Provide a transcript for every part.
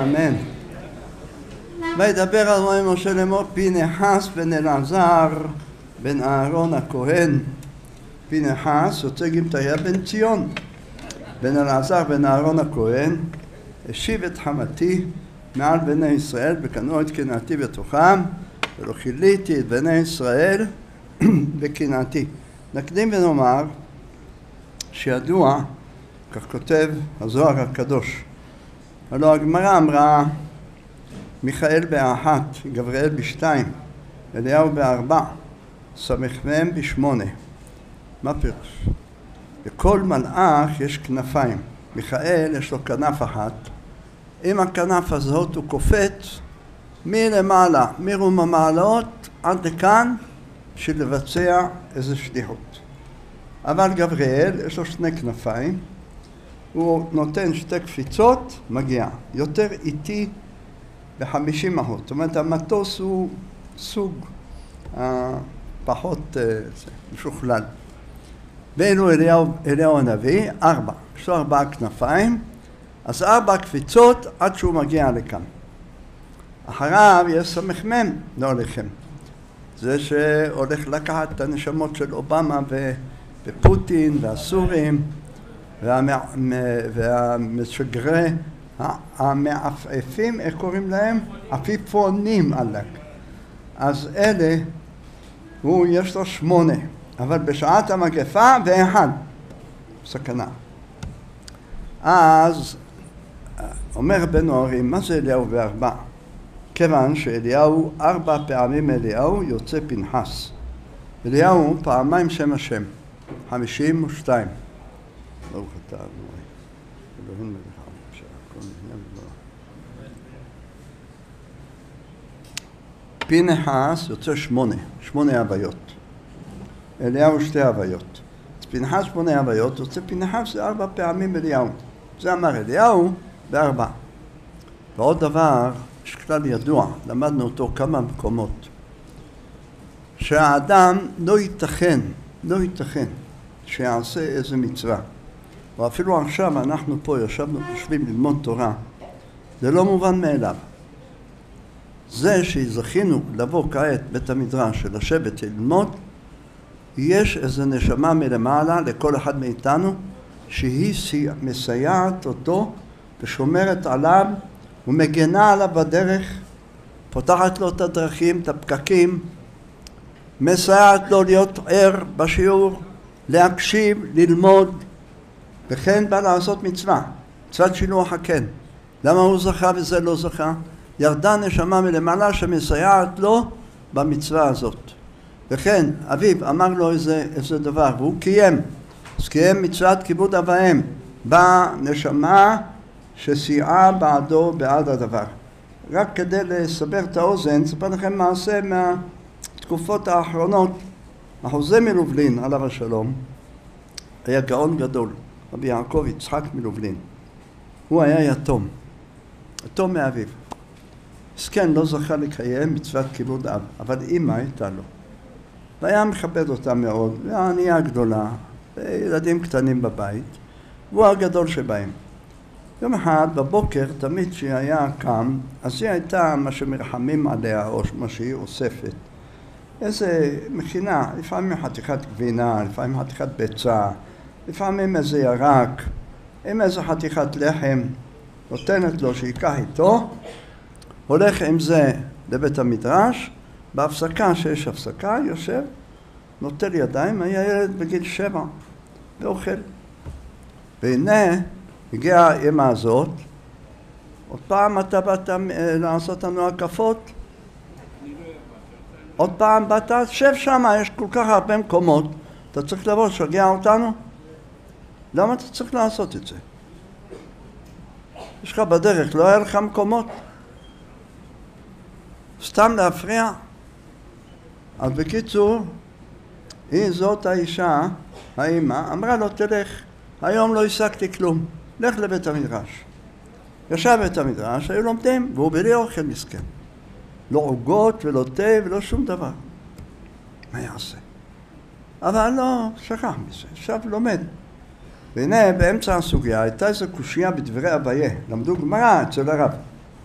אמן. וידבר אדוני משה לאמור, פינחס בן אלעזר בן אהרון הכהן. פינחס יוצא גמטריה בן ציון בן אלעזר בן אהרון הכהן, השיב את חמתי מעל בני ישראל וקנאו את קנאתי בתוכם, ולא כיליתי את בני ישראל בקנאתי. נקדים ונאמר שידוע, כך כותב הזוהר הקדוש, הלא הגמרא אמרה מיכאל באחת, גבריאל בשתיים, אליהו בארבע, סמ"ם בשמונה. מה פירוש? לכל מלאך יש כנפיים. מיכאל יש לו כנף אחת, עם הכנף הזאת הוא קופץ מלמעלה, מרום המעלות עד לכאן, בשביל לבצע איזו שליחות. אבל גבריאל יש לו שני כנפיים, הוא נותן שתי קפיצות, מגיע. יותר איטי ב50%. זאת אומרת, המטוס הוא סוג פחות משוכלל. ואילו אליהו הנביא, 4. יש לו 4 כנפיים, אז 4 קפיצות עד שהוא מגיע לכאן. אחריו יש סמ"ם, לא עליכם. זה שהולך לקחת את הנשמות של אובמה ופוטין והסורים והמשגרי המעפעפים, איך קוראים להם? עפיפונים עלק. אז אלה, יש לו 8, אבל בשעת המגפה ואחד, סכנה. אז אומר בן אורים, מה זה אליהו ב4? כיוון שאליהו 4 פעמים אליהו יוצא פנחס. אליהו פעמיים שם השם, 52. ברוך אתה אדוני, אלוהים מלך העולם שהכל נהיה בדברו. פנחס יוצא 8 הוויות. אליהו 2 הוויות. אז פנחס 8 הוויות, יוצא פנחס זה 4 פעמים אליהו. זה אמר אליהו ב4. ועוד דבר, יש כלל ידוע, למדנו אותו כמה מקומות, שהאדם לא ייתכן שיעשה איזה מצווה. ואפילו עכשיו אנחנו פה יושבים ללמוד תורה, זה לא מובן מאליו. זה שזכינו לבוא כעת בית המדרש ולשבת ללמוד, יש איזו נשמה מלמעלה לכל אחד מאיתנו, שהיא מסייעת אותו ושומרת עליו ומגנה עליו בדרך, פותחת לו את הדרכים, את הפקקים, מסייעת לו להיות ער בשיעור, להקשיב, ללמוד, וכן בא לעשות מצווה, מצוות שילוח הקן. למה הוא זכה וזה לא זכה? ירדה נשמה מלמעלה שמסייעת לו במצווה הזאת. וכן אביו אמר לו איזה דבר, והוא קיים, אז קיים מצוות כיבוד אב ואם, באה נשמה שסייעה בעדו בעד הדבר. רק כדי לסבר את האוזן, אספר לכם מעשה מהתקופות האחרונות. החוזה מלובלין, עליו השלום, היה גאון גדול, רבי יעקב יצחק מלובלין. הוא היה יתום מאביו. מסכן, לא זכה לקיים מצוות כיבוד אב, אבל אמא הייתה לו. והיה מכבד אותה מאוד, והענייה גדולה, וילדים קטנים בבית, והוא הגדול שבהם. יום אחד בבוקר, תמיד שהיא היה קם, אז היא הייתה מה שמרחמים עליה, או מה שהיא אוספת. איזה מכינה, לפעמים חתיכת גבינה, לפעמים חתיכת ביצה, לפעמים איזה ירק, עם איזה חתיכת לחם, נותנת לו שיקח איתו, הולך עם זה לבית המדרש, בהפסקה, שיש הפסקה, יושב, נוטל ידיים, היה ילד בגיל 7, ואוכל. והנה, הגיעה האמא הזאת, עוד פעם אתה באת לעשות לנו הקפות, עוד פעם באת, שב שם, יש כל כך הרבה מקומות, אתה צריך לבוא, שגע אותנו? למה אתה צריך לעשות את זה? יש לך בדרך, לא היה לך מקומות? סתם להפריע? אז בקיצור, היא זאת האישה, האמא, אמרה לו תלך, היום לא השגתי כלום, לך לבית המדרש. ישב בית המדרש, היו לומדים, והוא בלי אוכל מסכן. לא עוגות ולא תה ולא שום דבר. מה יעשה? אבל לא, שכח מזה, עכשיו לומד. והנה באמצע הסוגיה הייתה איזו קושייה בדברי אביה, למדו גמרא אצל הרב.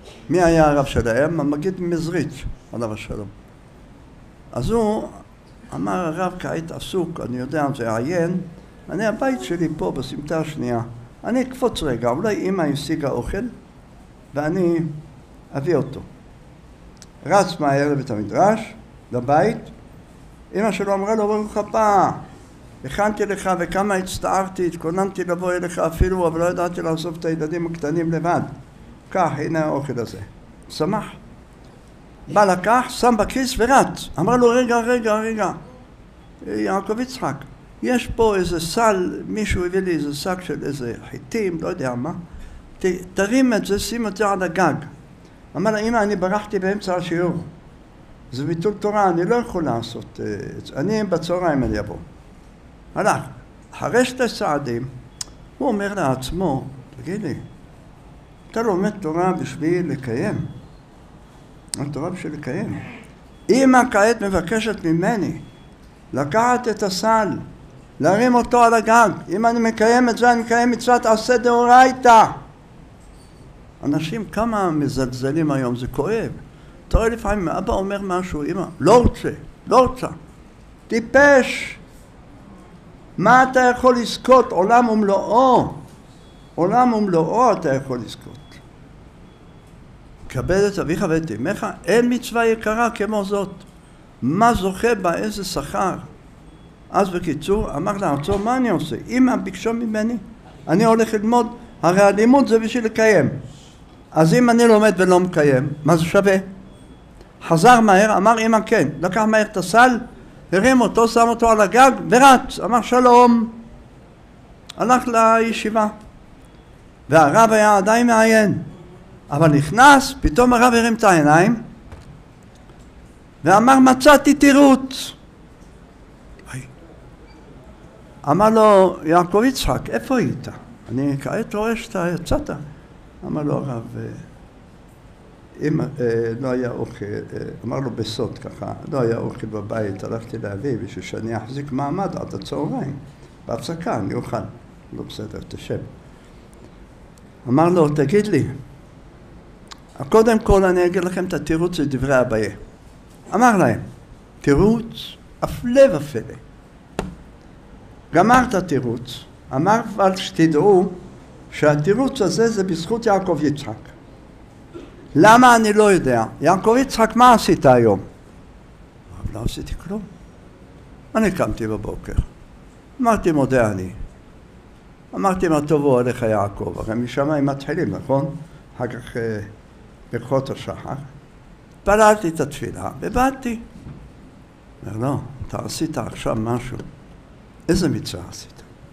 מי היה הרב שלהם? המגיד מזריץ', עליו השלום. אז הוא אמר, הרב כעת עסוק, אני יודע, זה עיין, אני הבית שלי פה בסמטה השנייה, אני אקפוץ רגע, אולי אמא השיגה אוכל ואני אביא אותו. רץ מהר לבית המדרש, לבית, אמא שלו אמרה לו, ברוך הבא, הכנתי לך וכמה הצטערתי, התכוננתי לבוא אליך אפילו, אבל לא ידעתי לעזוב את הילדים הקטנים לבד. כך, הנה האוכל הזה. שמח. בא לקח, שם בכיס ורץ. אמר לו, רגע, יעקב יצחק, יש פה איזה סל, מישהו הביא לי איזה שק של איזה חיטים, לא יודע מה, תרים את זה, שים את זה על הגג. אמר לה, אמא, אני ברחתי באמצע השיעור. זה ביטול תורה, אני לא יכול לעשות את זה. אני בצהריים אני אבוא. הלך, אחרי 2 צעדים, הוא אומר לעצמו, תגיד לי, אתה לומד תורה בשביל לקיים. התורה בשביל לקיים. אמא כעת מבקשת ממני לקחת את הסל, להרים אותו על הגג. אם אני מקיים את זה, אני מקיים מצוות עשה דאורייתא. אנשים כמה מזלזלים היום, זה כואב. אתה רואה לפעמים, אבא אומר משהו, אמא, לא רוצה. טיפש. מה אתה יכול לזכות? עולם ומלואו אתה יכול לזכות. כבד את אביך ואת אמך, אין מצווה יקרה כמו זאת. מה זוכה בה, איזה שכר? אז בקיצור, אמר לארצו, מה אני עושה? אמא ביקשה ממני, אני הולך ללמוד, הרי הלימוד זה בשביל לקיים. אז אם אני לומד ולא מקיים, מה זה שווה? חזר מהר, אמר אמא כן, לקח מהר את הסל, הרים אותו, שם אותו על הגג ורץ, אמר שלום. הלך לישיבה. והרב היה עדיין מעיין. אבל נכנס, פתאום הרב הרים את העיניים ואמר, מצאתי תירוץ. אמר לו, יעקב יצחק, איפה היית? אני כעת רואה שאתה יצאת. אמר לו הרב, אם לא היה אוכל, אמר לו בסוד ככה, לא היה אוכל בבית, הלכתי להביא בשביל שאני אחזיק מעמד עד הצהריים. בהפסקה אני אוכל. לא בסדר, תשב. אמר לו, תגיד לי, קודם כל אני אגיד לכם את התירוץ לדברי אביי. אמר להם, תירוץ הפלא ופלא. גמר את התירוץ, אמר אבל שתדעו שהתירוץ הזה זה בזכות יעקב יצחק. למה אני לא יודע? יעקב יצחק, מה עשית היום? אבל לא עשיתי כלום. אני קמתי בבוקר, אמרתי מודה אני. אמרתי מה טובו עליך יעקב, הרי משם הם מתחילים, נכון? אחר כך ברכות השחר. פללתי את התפילה ובאתי. אומר לא, אתה עשית עכשיו משהו. איזה מצווה עשית?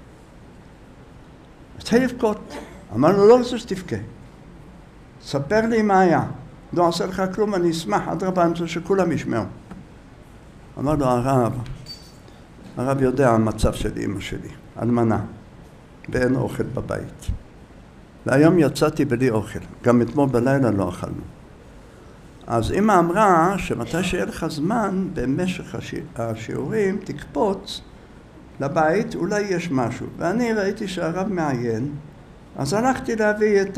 התחיל לבכות. אמר לו, לא רוצה שתבכה. ספר לי מה היה. לא עשה לך כלום, אני אשמח, אדרבה, אני רוצה שכולם ישמעו. אמר לו, הרב יודע המצב של אמא שלי, אלמנה, ואין אוכל בבית. והיום יצאתי בלי אוכל, גם אתמול בלילה לא אכלנו. אז אמא אמרה שמתי שיהיה לך זמן במשך השיעורים תקפוץ לבית, אולי יש משהו. ואני ראיתי שהרב מעיין, אז הלכתי להביא את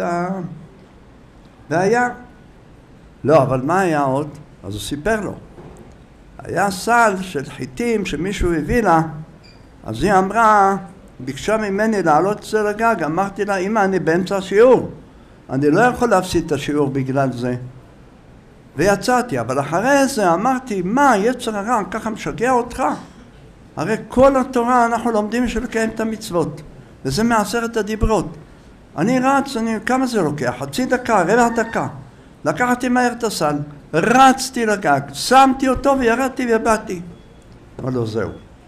והיה, לא, אבל מה היה עוד? אז הוא סיפר לו. היה סל של חיטים שמישהו הביא לה, אז היא אמרה, ביקשה ממני לעלות את זה לגג, אמרתי לה, אמא, אני באמצע השיעור, אני לא יכול להפסיד את השיעור בגלל זה. ויצאתי, אבל אחרי זה אמרתי, מה, יצר הרע, ככה משגע אותך? הרי כל התורה אנחנו לומדים בשביל לקיים את המצוות, וזה מ10 הדיברות. אני רץ, כמה זה לוקח? חצי דקה, רבע דקה. לקחתי מהר את הסל, רצתי לגג, שמתי אותו וירדתי ובאתי. אבל לא זהו.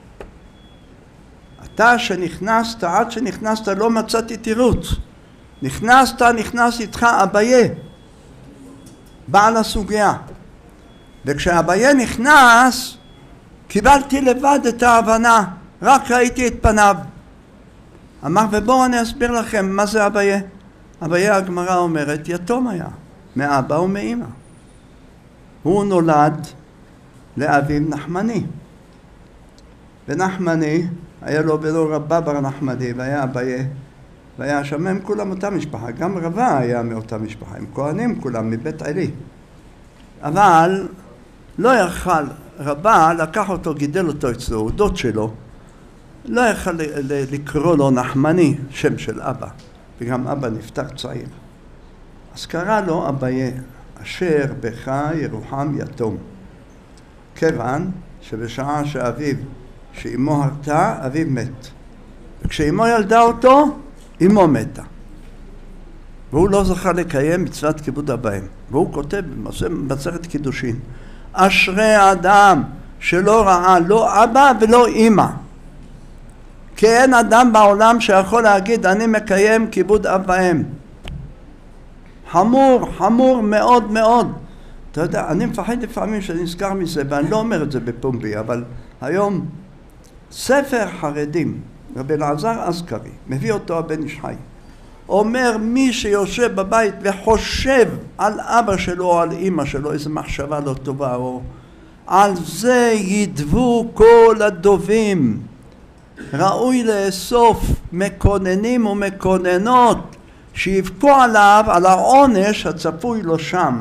אתה שנכנסת, עד שנכנסת לא מצאתי תירוץ. נכנס איתך אביי, בעל הסוגיה. וכשאביי נכנס, קיבלתי לבד את ההבנה, רק ראיתי את פניו. אמר, ובואו אני אסביר לכם מה זה אביי. אביי, הגמרא אומרת, יתום היה, מאבא ומאמא. הוא נולד לאביו נחמני. ונחמני, היה לו בנו רבא בר נחמני, והיה אביי והיה שם הם כולם אותה משפחה, גם רבה היה מאותה משפחה, הם כהנים כולם מבית עלי. אבל לא יכל, רבה לקח אותו, גידל אותו אצלו, הוא דוד שלו, לא יכל לקרוא לו נחמני, שם של אבא, וגם אבא נפטר צעיר. אז קרא לו אביה, אשר בך ירוחם יתום. כיוון שבשעה שאביו, שאמו הרתה, אביו מת. וכשאמו ילדה אותו, אמו מתה. והוא לא זכה לקיים מצוות כיבוד אביהם. והוא כותב במסכת קידושין, אשרי אדם שלא ראה לא אבא ולא אמא. כי אין אדם בעולם שיכול להגיד אני מקיים כיבוד אביהם. חמור, חמור מאוד מאוד. אתה יודע, אני מפחד לפעמים שנזכר מזה, ואני לא אומר את זה בפומבי, אבל היום ספר חרדים, רבי אלעזר אזכרי, מביא אותו הבן איש חי, אומר מי שיושב בבית וחושב על אבא שלו או על אמא שלו איזו מחשבה לא טובה, או על זה ידבו כל הדובים. ראוי לאסוף מקוננים ומקוננות שיבכו עליו על העונש הצפוי לו שם.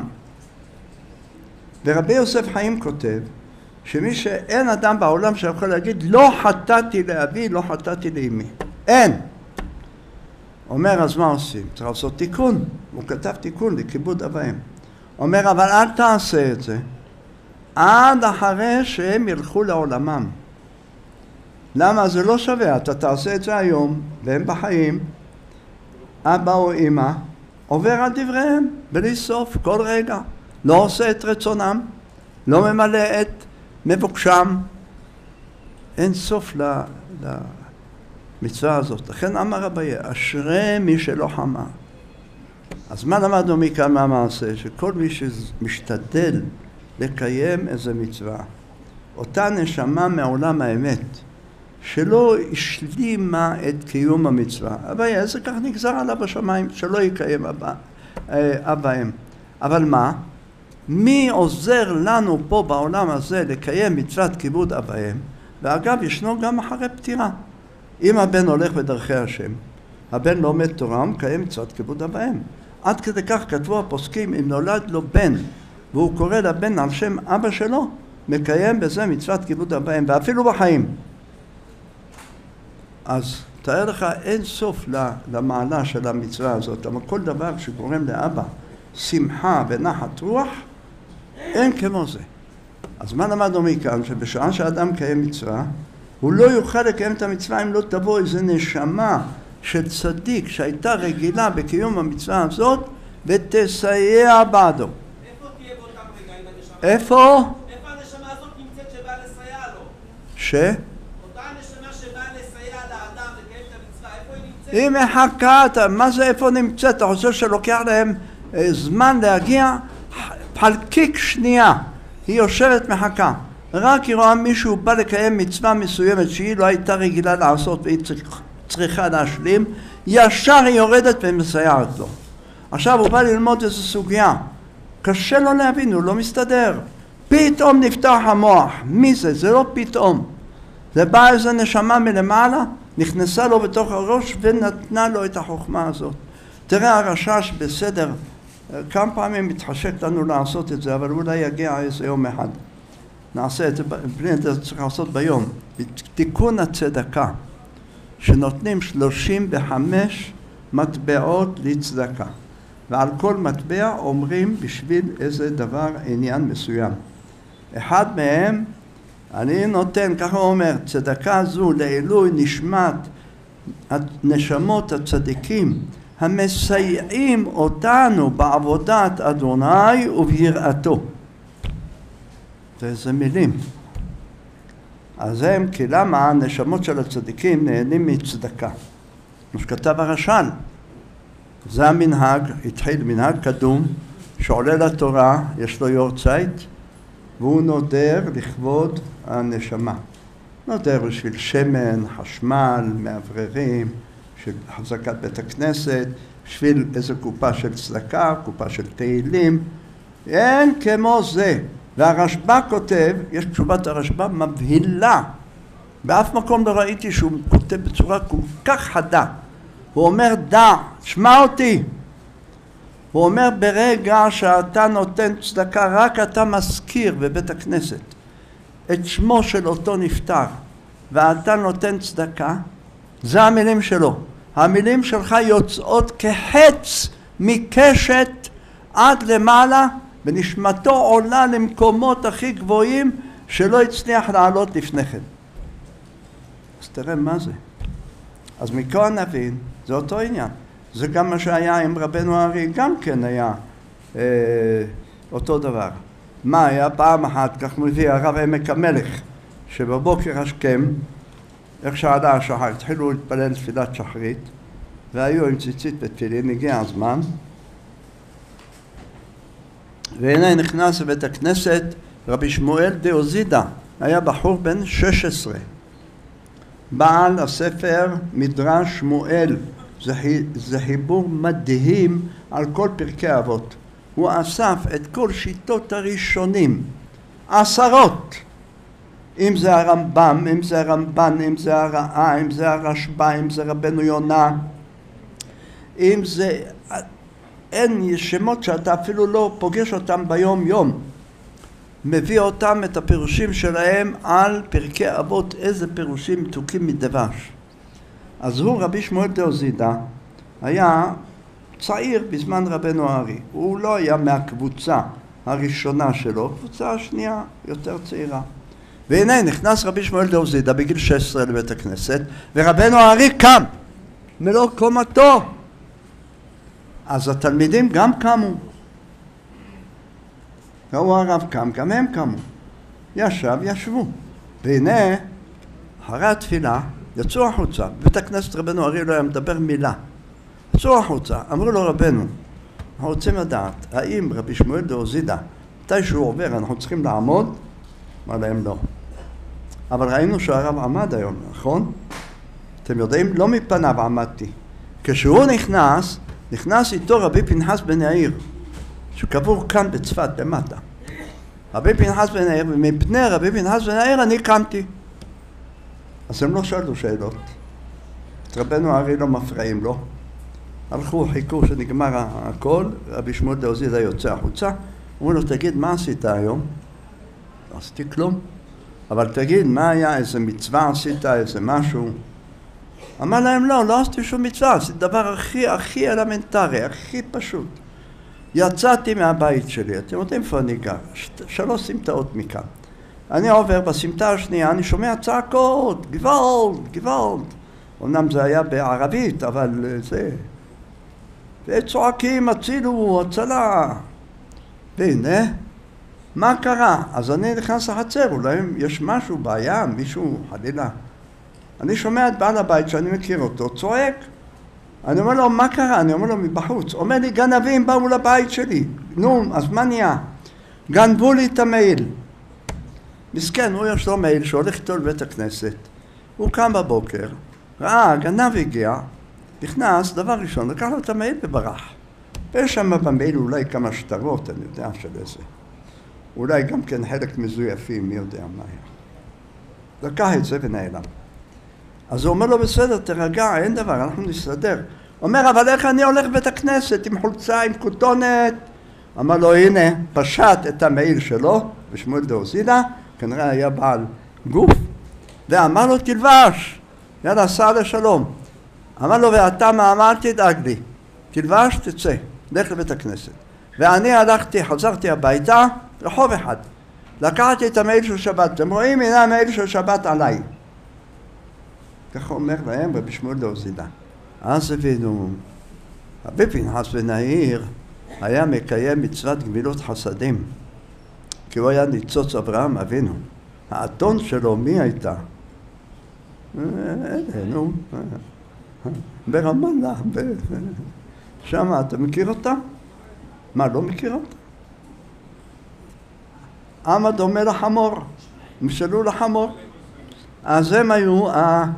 ורבי יוסף חיים כותב שמי שאין אדם בעולם שיכול להגיד לא חטאתי לאבי, לא חטאתי לאמי. אין. אומר אז מה עושים? צריך לעשות תיקון. הוא כתב תיקון לכיבוד אביהם. אומר אבל אל תעשה את זה עד אחרי שהם ילכו לעולמם. למה? זה לא שווה. אתה תעשה את זה היום והם בחיים, אבא או אמא עובר על דבריהם בלי סוף כל רגע, לא עושה את רצונם, לא ממלא את מבוקשם. אין סוף למצווה הזאת. לכן אמר רבי, אשרי מי שלא חמה. אז מה למדנו מכאן מהמעשה? שכל מי שמשתדל לקיים איזה מצווה, אותה נשמה מעולם האמת שלא השלימה את קיום המצווה, אבל זה כך נגזר עליו בשמיים שלא יקיים אביהם. אבל מה? מי עוזר לנו פה בעולם הזה לקיים מצוות כיבוד אביהם? ואגב ישנו גם אחרי פטירה. אם הבן הולך בדרכי השם, הבן לומד תורה ומקיים מצוות כיבוד אביהם. עד כדי כך כתבו הפוסקים, אם נולד לו בן והוא קורא לבן על שם אבא שלו, מקיים בזה מצוות כיבוד אביהם, ואפילו בחיים. אז תאר לך אין סוף למעלה של המצווה הזאת, אבל כל דבר שגורם לאבא שמחה ונחת רוח, אין כמו זה. אז מה למדנו מכאן? שבשעה שאדם קיים מצווה, הוא לא יוכל לקיים את המצווה אם לא תבוא איזו נשמה של צדיק שהייתה רגילה בקיום המצווה הזאת ותסייע בעדו. איפה תהיה באותם רגעים הנשמה? איפה? איפה הנשמה הזאת נמצאת שבאה לסייע לו? אותה הנשמה שבאה לסייע לאדם לקיים את המצווה, איפה היא נמצאת? היא מחכה, מה זה איפה נמצאת? אתה חושב שלוקח להם זמן להגיע? חלקיק שנייה, היא יושבת מחכה. רק היא רואה מישהו בא לקיים מצווה מסוימת שהיא לא הייתה רגילה לעשות והיא צריכה להשלים, ישר היא יורדת ומסייעת לו. עכשיו הוא בא ללמוד איזו סוגיה, קשה לו להבין, הוא לא מסתדר. פתאום נפתח המוח. מי זה? זה לא פתאום. זה בא איזו נשמה מלמעלה, נכנסה לו בתוך הראש ונתנה לו את החוכמה הזאת. תראה הרשש בסדר, כמה פעמים מתחשק לנו לעשות את זה, אבל אולי יגיע איזה יום אחד. נעשה את זה, בלי את זה צריך לעשות ביום. תיקון הצדקה, שנותנים 35 מטבעות לצדקה. ועל כל מטבע אומרים בשביל איזה דבר, עניין מסוים. אחד מהם, אני נותן, ככה הוא אומר, צדקה זו לעילוי נשמת נשמות הצדיקים, המסייעים אותנו בעבודת אדוני וביראתו. זה מילים. אז הם, כי למה הנשמות של הצדיקים נהנים מצדקה? כמו שכתב הרש"ל, זה המנהג, התחיל מנהג קדום, שעולה לתורה, יש לו יורצייט, והוא נודר לכבוד הנשמה. נודר בשביל שמן, חשמל, מאווררים, של החזקת בית הכנסת, בשביל איזו קופה של צדקה, קופה של תהילים. אין כמו זה. והרשב"א כותב, יש תשובת הרשב"א מבהילה. באף מקום לא ראיתי שהוא כותב בצורה כל כך חדה. הוא אומר דע, שמע אותי. הוא אומר ברגע שאתה נותן צדקה, רק אתה מזכיר בבית הכנסת את שמו של אותו נפטר, ואתה נותן צדקה, זה המילים שלו. המילים שלך יוצאות כחץ מקשת עד למעלה, ונשמתו עולה למקומות הכי גבוהים שלא הצליח לעלות לפני כן. אז תראה מה זה. אז מכאן נבין, זה אותו עניין. זה גם מה שהיה עם רבנו הארי, גם כן היה אותו דבר. מה היה? פעם אחת, כך מביא הרב עמק המלך, שבבוקר השכם, איך שעלה השחר, התחילו להתפלל תפילת שחרית, והיו עם ציצית ותפילין, הגיע הזמן, והנה נכנס לבית הכנסת רבי שמואל דאוזידה, היה בחור בן 16, בעל הספר מדרש שמואל, זה חיבור מדהים על כל פרקי אבות. הוא אסף את כל שיטות הראשונים, עשרות, אם זה הרמב"ם, אם זה הרמב"ן, אם זה הרעה, אם זה הרשב"א, אם זה רבנו יונה, אם זה... אין שמות שאתה אפילו לא פוגש אותם ביום יום. מביא אותם את הפירושים שלהם על פרקי אבות, איזה פירושים מתוקים מדבש. אז הוא רבי שמואל דאוזידה היה צעיר בזמן רבנו הארי. הוא לא היה מהקבוצה הראשונה שלו, קבוצה השנייה יותר צעירה. והנה נכנס רבי שמואל דאוזידה בגיל 16 לבית הכנסת, ורבנו הארי קם מלוא קומתו. אז התלמידים גם קמו. ראו הרב קם, גם הם קמו. ישבו. והנה, אחרי התפילה, יצאו החוצה. בבית הכנסת רבנו הארי לא היה מדבר מילה. יצאו החוצה, אמרו לו רבנו, אנחנו רוצים לדעת, האם רבי שמואל דאוזידה, מתי שהוא עובר, אנחנו צריכים לעמוד? אמר להם לא. אבל ראינו שהרב עמד היום, נכון? אתם יודעים, לא מפניו עמדתי. כשהוא נכנס איתו רבי פנחס בן יאיר, שקבור כאן בצפת למטה. רבי פנחס בן יאיר, ומפני רבי פנחס בן יאיר אני קמתי. אז הם לא שאלו שאלות. את רבנו הארי לא מפריעים לו. הלכו, חיכו שנגמר הכל, רבי שמואל דאוזידה יוצא החוצה, אמרו לו, תגיד, מה עשית היום? לא עשיתי כלום. אבל תגיד, מה היה, איזה מצווה עשית, איזה משהו? אמר להם, לא עשיתי שום מצווה, עשיתי דבר הכי אלמנטרי, הכי פשוט. יצאתי מהבית שלי, אתם יודעים איפה אני גר, 3 סמטאות מכאן. אני עובר בסמטה השנייה, אני שומע צעקות, גוואלד. אמנם זה היה בערבית, אבל זה... וצועקים, הצילו, הצלה. והנה, מה קרה? אז אני נכנס לחצר, אולי יש משהו, בעיה, מישהו, חלילה. אני שומע את בעל הבית שאני מכיר אותו, צועק. אני אומר לו, מה קרה? אני אומר לו, מבחוץ. אומר לי, גנבים באו לבית שלי. נו, אז מה נהיה? גנבו לי את המעיל. מסכן, הוא יש לו מעיל שהולך איתו לבית הכנסת. הוא קם בבוקר, ראה, גנב הגיע, נכנס, דבר ראשון, לקח לו את המעיל וברח. ויש שם במעיל אולי כמה שטרות, אני יודע של איזה. אולי גם כן חלק מזויפים, מי יודע מה היה. לקח את זה ונעלם. אז הוא אומר לו, בסדר, תרגע, אין דבר, אנחנו נסתדר. אומר, אבל איך אני הולך בית הכנסת עם חולצה, עם כותונת? אמר לו, הנה, פשט את המעיל שלו, ושמואל דאוזידה, כנראה היה בעל גוף, ואמר לו, תלבש, יאללה, סע לשלום. אמר לו, ואתה מה תדאג לי? תלבש, תצא, לך לבית הכנסת. ואני חזרתי הביתה, רחוב אחד. לקחתי את המעיל של שבת, אתם רואים, הנה המעיל של שבת עליי. ככה אומר להם רבי שמואל דאוזידה. אז הבינו, רבי פנחס בן יאיר היה מקיים מצוות גמילות חסדים, כי הוא היה ניצוץ אברהם אבינו. האתון שלו מי הייתה? נו, ברמאללה, שם אתה מכיר אותה? מה, לא מכיר אותה? עם דומה לחמור, משלו לחמור. אז הם היו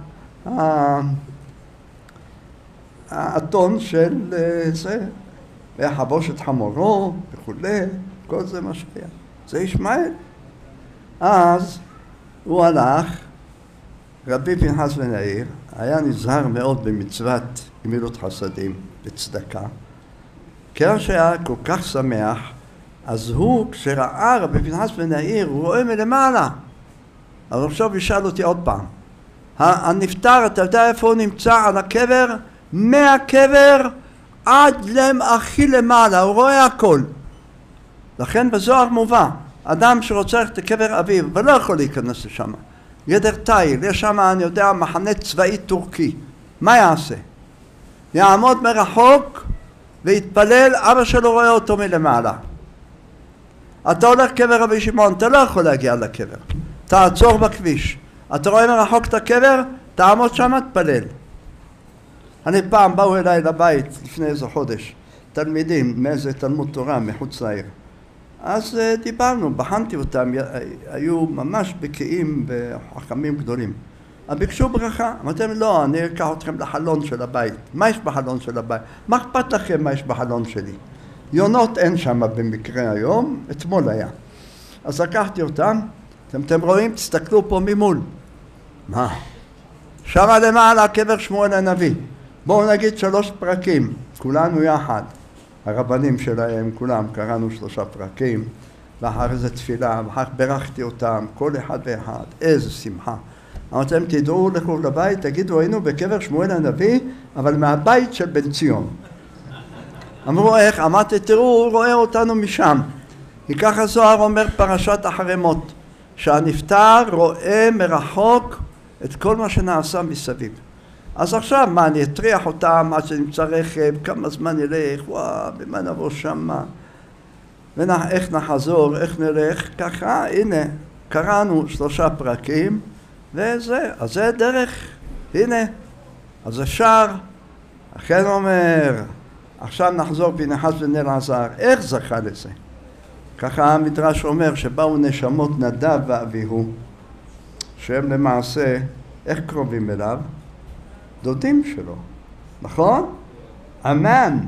האתון של זה, חבושת חמורו וכולי, כל זה מה שהיה. זה ישמעאל. אז הוא הלך, רבי פנחס בן יאיר היה נזהר מאוד במצוות גמילות חסדים וצדקה. כיוון שהיה כל כך שמח, אז הוא, כשראה רבי פנחס בן יאיר, הוא רואה מלמעלה. אז עכשיו ישאל אותי עוד פעם. הנפטר, אתה יודע איפה הוא נמצא? על הקבר? מהקבר עד הכי למעלה, הוא רואה הכל. לכן בזוהר מובא, אדם שרוצה את קבר אביו, ולא יכול להיכנס לשם. גדר תיל, יש שם, אני יודע, מחנה צבאי טורקי. מה יעשה? יעמוד מרחוק ויתפלל, אבא שלו רואה אותו מלמעלה. אתה הולך קבר רבי שמעון, אתה לא יכול להגיע לקבר. תעצור בכביש. אתה רואה מרחוק את הקבר, תעמוד שם, תפלל. אני פעם באו אליי לבית לפני איזה חודש, תלמידים מאיזה תלמוד תורה מחוץ לעיר. אז דיברנו, בחנתי אותם, היו ממש בקיאים וחכמים גדולים. אז ביקשו ברכה, אמרתי להם, לא, אני אקח אתכם לחלון של הבית. מה יש בחלון של הבית? מה אכפת לכם מה יש בחלון שלי? יונות אין שם במקרה היום, אתמול היה. אז לקחתי אותם, אתם רואים? תסתכלו פה ממול. מה? שמה למעלה קבר שמואל הנביא. בואו נגיד 3 פרקים, כולנו יחד. הרבנים שלהם, כולם, קראנו 3 פרקים, ואחר זה תפילה, ואחר ברכתי אותם, כל אחד ואחד, איזה שמחה. אמרתי להם, תדעו, לכו לבית, תגידו, היינו בקבר שמואל הנביא, אבל מהבית של בן ציון. אמרו, איך? אמרתי, תראו, הוא רואה אותנו משם. כי ככה זוהר אומר פרשת החרמות, שהנפטר רואה מרחוק את כל מה שנעשה מסביב. אז עכשיו, מה, אני אטריח אותם עד שנמצא רכב, כמה זמן ילך, וואו, במה נבוא שמה, ואיך נחזור, איך נלך, ככה, הנה, קראנו 3 פרקים, וזה, אז זה דרך, הנה, אז אפשר, אכן אומר, עכשיו נחזור פנחס בן אלעזר, איך זכה לזה? ככה המדרש אומר שבאו נשמות נדב ואביהו, שהם למעשה, איך קרובים אליו? דודים שלו, נכון? אמן,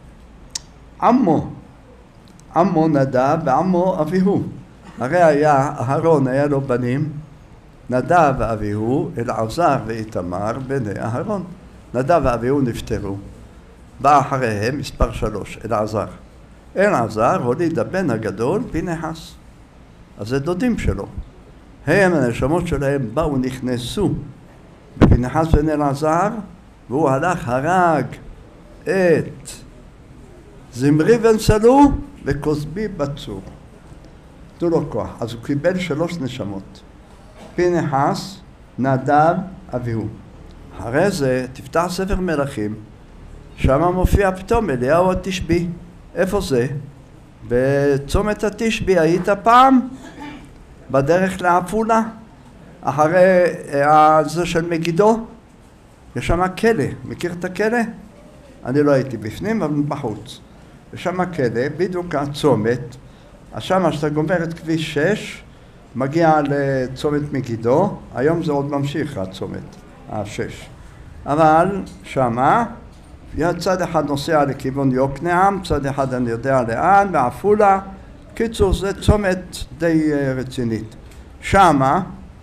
עמו נדב ועמו אביהו. הרי היה, אהרון היה לו בנים, נדב ואביהו, אלעזר ואיתמר, בני אהרון. נדב ואביהו נפטרו. בא אחריהם מספר 3, אלעזר. אלעזר הוליד הבן הגדול, פנחס. אז זה דודים שלו. הם, הנשמות שלהם, באו, נכנסו בפנחס בן אלעזר, והוא הלך, הרג את זמרי בן סלו וכוזבי בצור. תנו לו כוח. אז הוא קיבל 3 נשמות. פנחס, נדב, אביהו. אחרי זה תפתח ספר מלכים, שם מופיע פתאום אליהו התשבי. איפה זה? בצומת התשבי. היית פעם? בדרך לעפולה? אחרי זה של מגידו? יש שם כלא. מכיר את הכלא? אני לא הייתי בפנים, אבל בחוץ. יש שם כלא, בדיוק הצומת. אז שם, שאתה גומר את כביש 6, מגיע לצומת מגידו. היום זה עוד ממשיך, הצומת, 6. אבל שמה, צד אחד נוסע לכיוון יוקנעם, צד אחד אני יודע לאן, בעפולה. קיצור, זה צומת די רצינית. שמה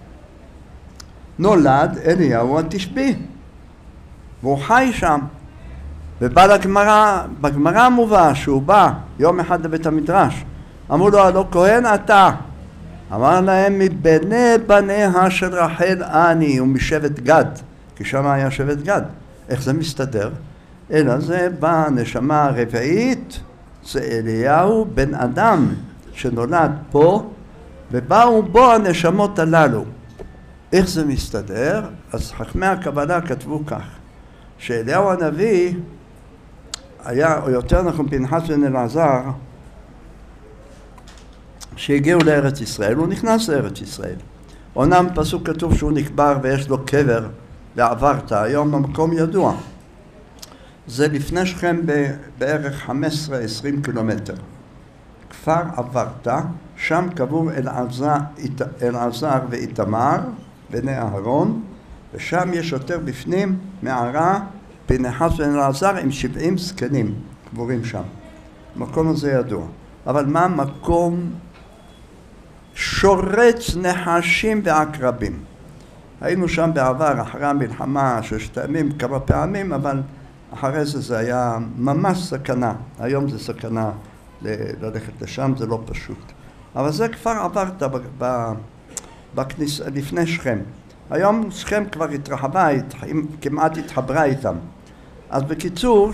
נולד אליהו התשבי, והוא חי שם. ובא לגמרא, בגמרא מובא שהוא בא יום אחד לבית המדרש. אמרו לו, הלא כהן אתה? אמר להם, מבני בניה של רחל אני, ומשבט גד, כי שם היה שבט גד. איך זה מסתדר? אלא זה בא הנשמה הרביעית, זה אליהו בן אדם שנולד פה, ובאו בו הנשמות הללו. איך זה מסתדר? אז חכמי הקבלה כתבו כך, שאליהו הנביא היה, או יותר נכון פנחס בן אלעזר, שהגיעו לארץ ישראל, הוא נכנס לארץ ישראל. אומנם פסוק כתוב שהוא נקבר ויש לו קבר ועברת, היום המקום ידוע. זה לפני שכם בערך 15-20 קילומטר. כפר עברת, שם קבור אלעזר ואיתמר, בני אהרון, ושם יש יותר בפנים מערה פנחס בן אלעזר עם 70 זקנים קבורים שם. המקום הזה ידוע. אבל מה מקום שורץ נחשים ועקרבים. היינו שם בעבר, אחרי המלחמה, 6 ימים, כמה פעמים, אבל אחרי זה היה ממש סכנה. היום זה סכנה ללכת לשם, זה לא פשוט. אבל זה כבר עברת לפני שכם. היום שכם כבר התרחבה, כמעט התחברה איתם. אז בקיצור,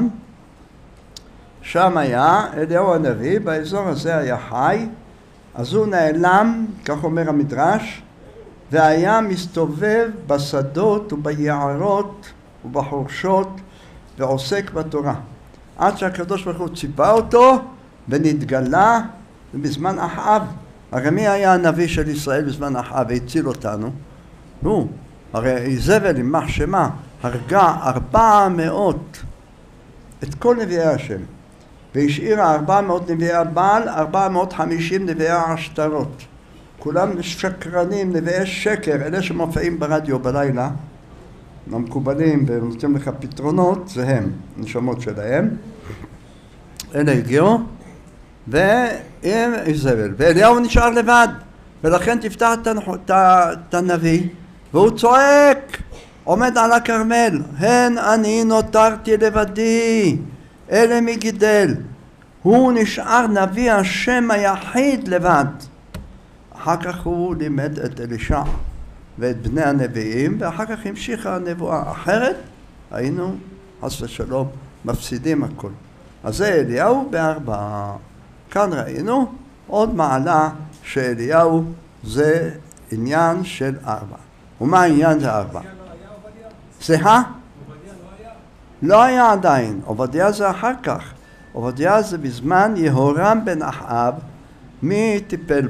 שם היה אליהו הנביא, באזור הזה היה חי, אז הוא נעלם, כך אומר המדרש, והיה מסתובב בשדות וביערות ובחורשות ועוסק בתורה. עד שהקדוש ברוך הוא ציווה אותו ונתגלה בזמן אחאב. הרי מי היה הנביא של ישראל בזמן אחאב והציל אותנו? הרי איזבל יימח שמה הרגה 400 את כל נביאי השם, והשאירה 400 נביאי הבעל, 450 נביאי השטרות. כולם שקרנים, נביאי שקר, אלה שמופיעים ברדיו בלילה, המקובלים ונותנים לך פתרונות, זה הם, נשמות שלהם. אלה הגיעו, ועם איזבל, ואליהו נשאר לבד, ולכן תפתח את הנביא, והוא צועק, עומד על הכרמל, הן אני נותרתי לבדי, אלה מי גידל. הוא נשאר נביא השם היחיד לבד. אחר כך הוא לימד את אלישע ואת בני הנביאים, ואחר כך המשיכה הנבואה. אחרת היינו, חס ושלום, מפסידים הכל. אז זה אליהו בארבע. כאן ראינו עוד מעלה שאליהו זה עניין של 4. ומה העניין זה 4? סליחה? לא היה עדיין. עובדיה זה אחר כך. עובדיה זה בזמן יהורם בן אחאב. מי טיפל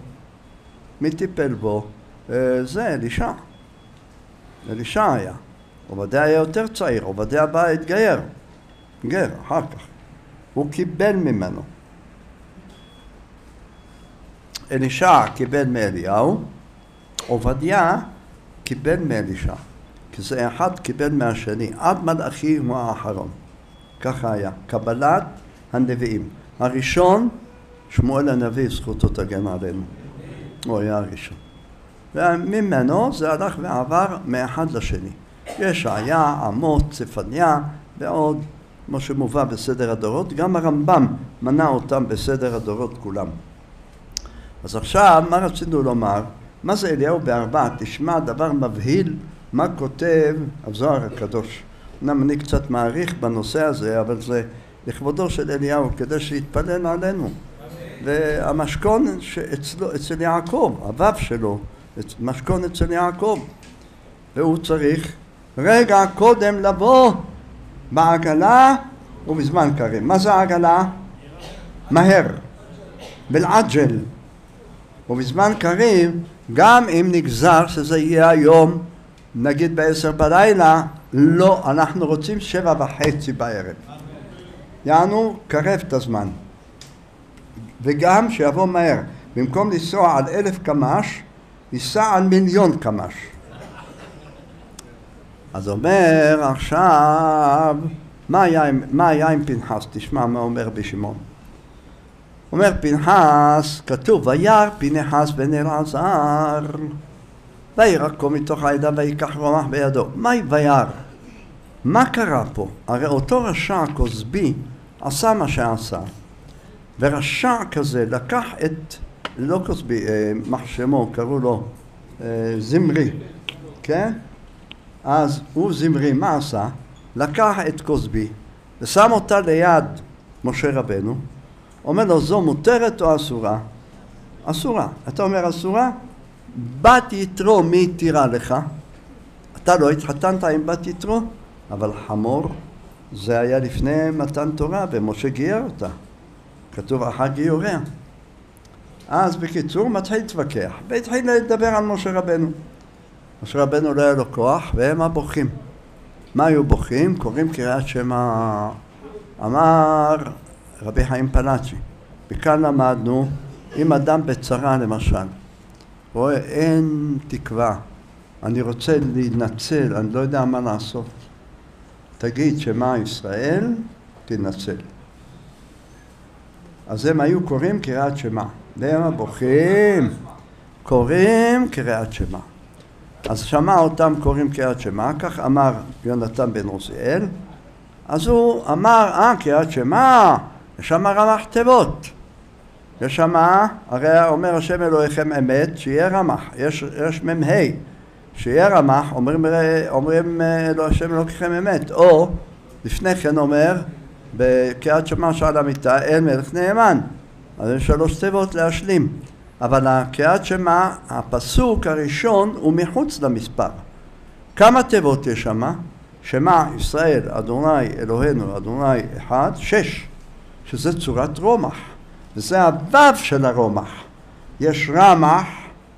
בו? זה אלישע. אלישע היה. עובדיה היה יותר צעיר. עובדיה בא להתגייר. גר, אחר כך. הוא קיבל ממנו. אלישע קיבל מאליהו. עובדיה קיבל מאלישע. כי זה אחד קיבל מהשני. עד מלאכי הוא האחרון. ככה היה. קבלת הנביאים. הראשון, שמואל הנביא, זכותו תגן עלינו. הוא היה הראשון. וממנו זה הלך ועבר מאחד לשני. ישעיה, עמוס, צפניה ועוד, כמו שמובא בסדר הדורות. גם הרמב"ם מנה אותם בסדר הדורות כולם. אז עכשיו, מה רצינו לומר? מה זה אליהו בארבע? תשמע דבר מבהיל מה כותב הזוהר הקדוש. אמנם אני קצת מעריך בנושא הזה, אבל זה לכבודו של אליהו, כדי שיתפלל עלינו. והמשכון אצל יעקב, הוו שלו, משכון אצל יעקב. והוא צריך רגע קודם לבוא בעגלה ובזמן קריב. מה זה העגלה? מהר. בלעג'ל. ובזמן קריב, גם אם נגזר שזה יהיה היום, נגיד ב10 בלילה, לא, אנחנו רוצים 7:30 בערב. יענו, קרב את הזמן. וגם שיבוא מהר. במקום לנסוע על 1000 קמ"ש, ייסע על 1,000,000 קמ"ש. אז אומר עכשיו, מה היה עם פנחס? תשמע מה אומר בשמעון. אומר פנחס, כתוב, וירא פנחס בן אלעזר, וירקו מתוך העדה ויקח רומח בידו. מהי וירא? מה קרה פה? הרי אותו רשע כוזבי עשה מה שעשה. ורשע כזה לקח את, לא כוזבי, מחשמו, קראו לו זמרי, כן? אז הוא זמרי, מה עשה? לקח את כוזבי ושם אותה ליד משה רבנו, אומר לו, זו מותרת או אסורה? אסורה. אתה אומר אסורה? בת יתרו מי תירה לך? אתה לא התחתנת עם בת יתרו, אבל חמור זה היה לפני מתן תורה ומשה גייר אותה. כתוב אחר גיוריה. אז בקיצור מתחיל להתווכח והתחיל לדבר על משה רבנו. משה רבנו לא היה לו כוח והם הבוכים. מה היו בוכים? קוראים קריאת שמע. אמר רבי חיים פלאצ'י. וכאן למדנו, אם אדם בצרה למשל, רואה אין תקווה, אני רוצה להינצל, אני לא יודע מה לעשות. תגיד שמע ישראל, תנצל. אז הם היו קוראים קריאת שמע. והם הבוכים, קוראים קריאת שמע. אז שמע אותם קוראים קריאת שמע, כך אמר יונתן בן עוזיאל, אז הוא אמר, קריאת שמע, יש שם רמ"ח תיבות. יש שם, הרי אומר השם אלוהיכם אמת, שיהיה רמ"ח, יש מ"ה, שיהיה רמ"ח, אומרים השם אלוהיכם אמת, או לפני כן אומר, בקריאת שמע שעל המיטה, אל מלך נאמן, אז יש 3 תיבות להשלים, אבל הקריאת שמע, הפסוק הראשון הוא מחוץ למספר. כמה תיבות יש שם? שמע ישראל, אדוני אלוהינו, אדוני אחד, 6, שזה צורת רומח. וזה הוו של הרומח. יש רמח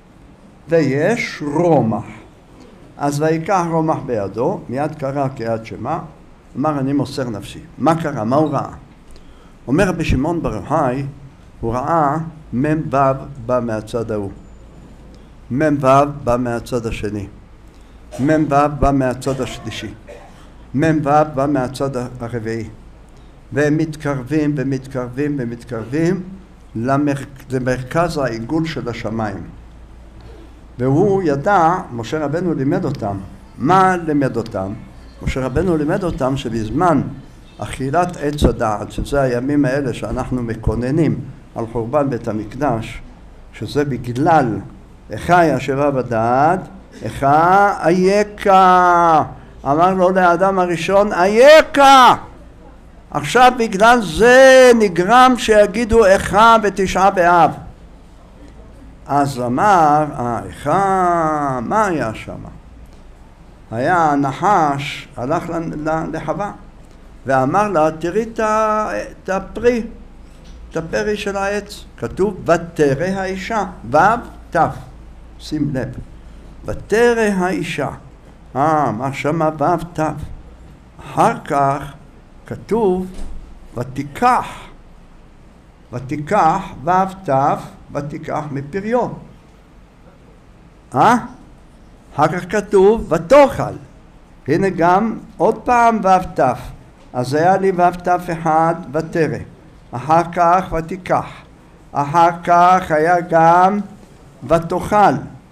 ויש רומח. אז ויקח רומח בידו, מיד קרא קריאת שמע, אמר אני מוסר נפשי. מה קרה? מה הוא ראה? אומר רבי שמעון בר יוחאי, הוא ראה מ"ו בא מהצד ההוא, מ"ו בא מהצד השני, מ"ו בא מהצד השלישי, מ"ו בא מהצד הרביעי, והם מתקרבים ומתקרבים ומתקרבים למרכז העיגול של השמיים. והוא ידע, משה רבנו לימד אותם. מה לימד אותם? משה רבנו לימד אותם שבזמן אכילת עץ הדעת, שזה הימים האלה שאנחנו מקוננים על חורבן בית המקדש, שזה בגלל איכה ישבה בדעת, איכה אייכה, אמר לו לאדם הראשון אייכה. עכשיו בגלל זה נגרם שיגידו איכה בתשעה באב. אז אמר, איכה, מה היה שם? היה נחש, הלך לחווה ואמר לה, תראי את הפרי, את הפרי של העץ. כתוב, ותרא האישה, ו' ת', שים לב, ותרא האישה. מה שמה ו' ת'? אחר כך כתוב, ותיקח, ותיקח ו' ת', ותיקח מפריו. אחר כך כתוב, ותאכל. הנה גם עוד פעם ו' ת'. אז היה לי ו' ת' אחד, ותרא. אחר כך ותיקח. אחר כך היה גם ותאכל.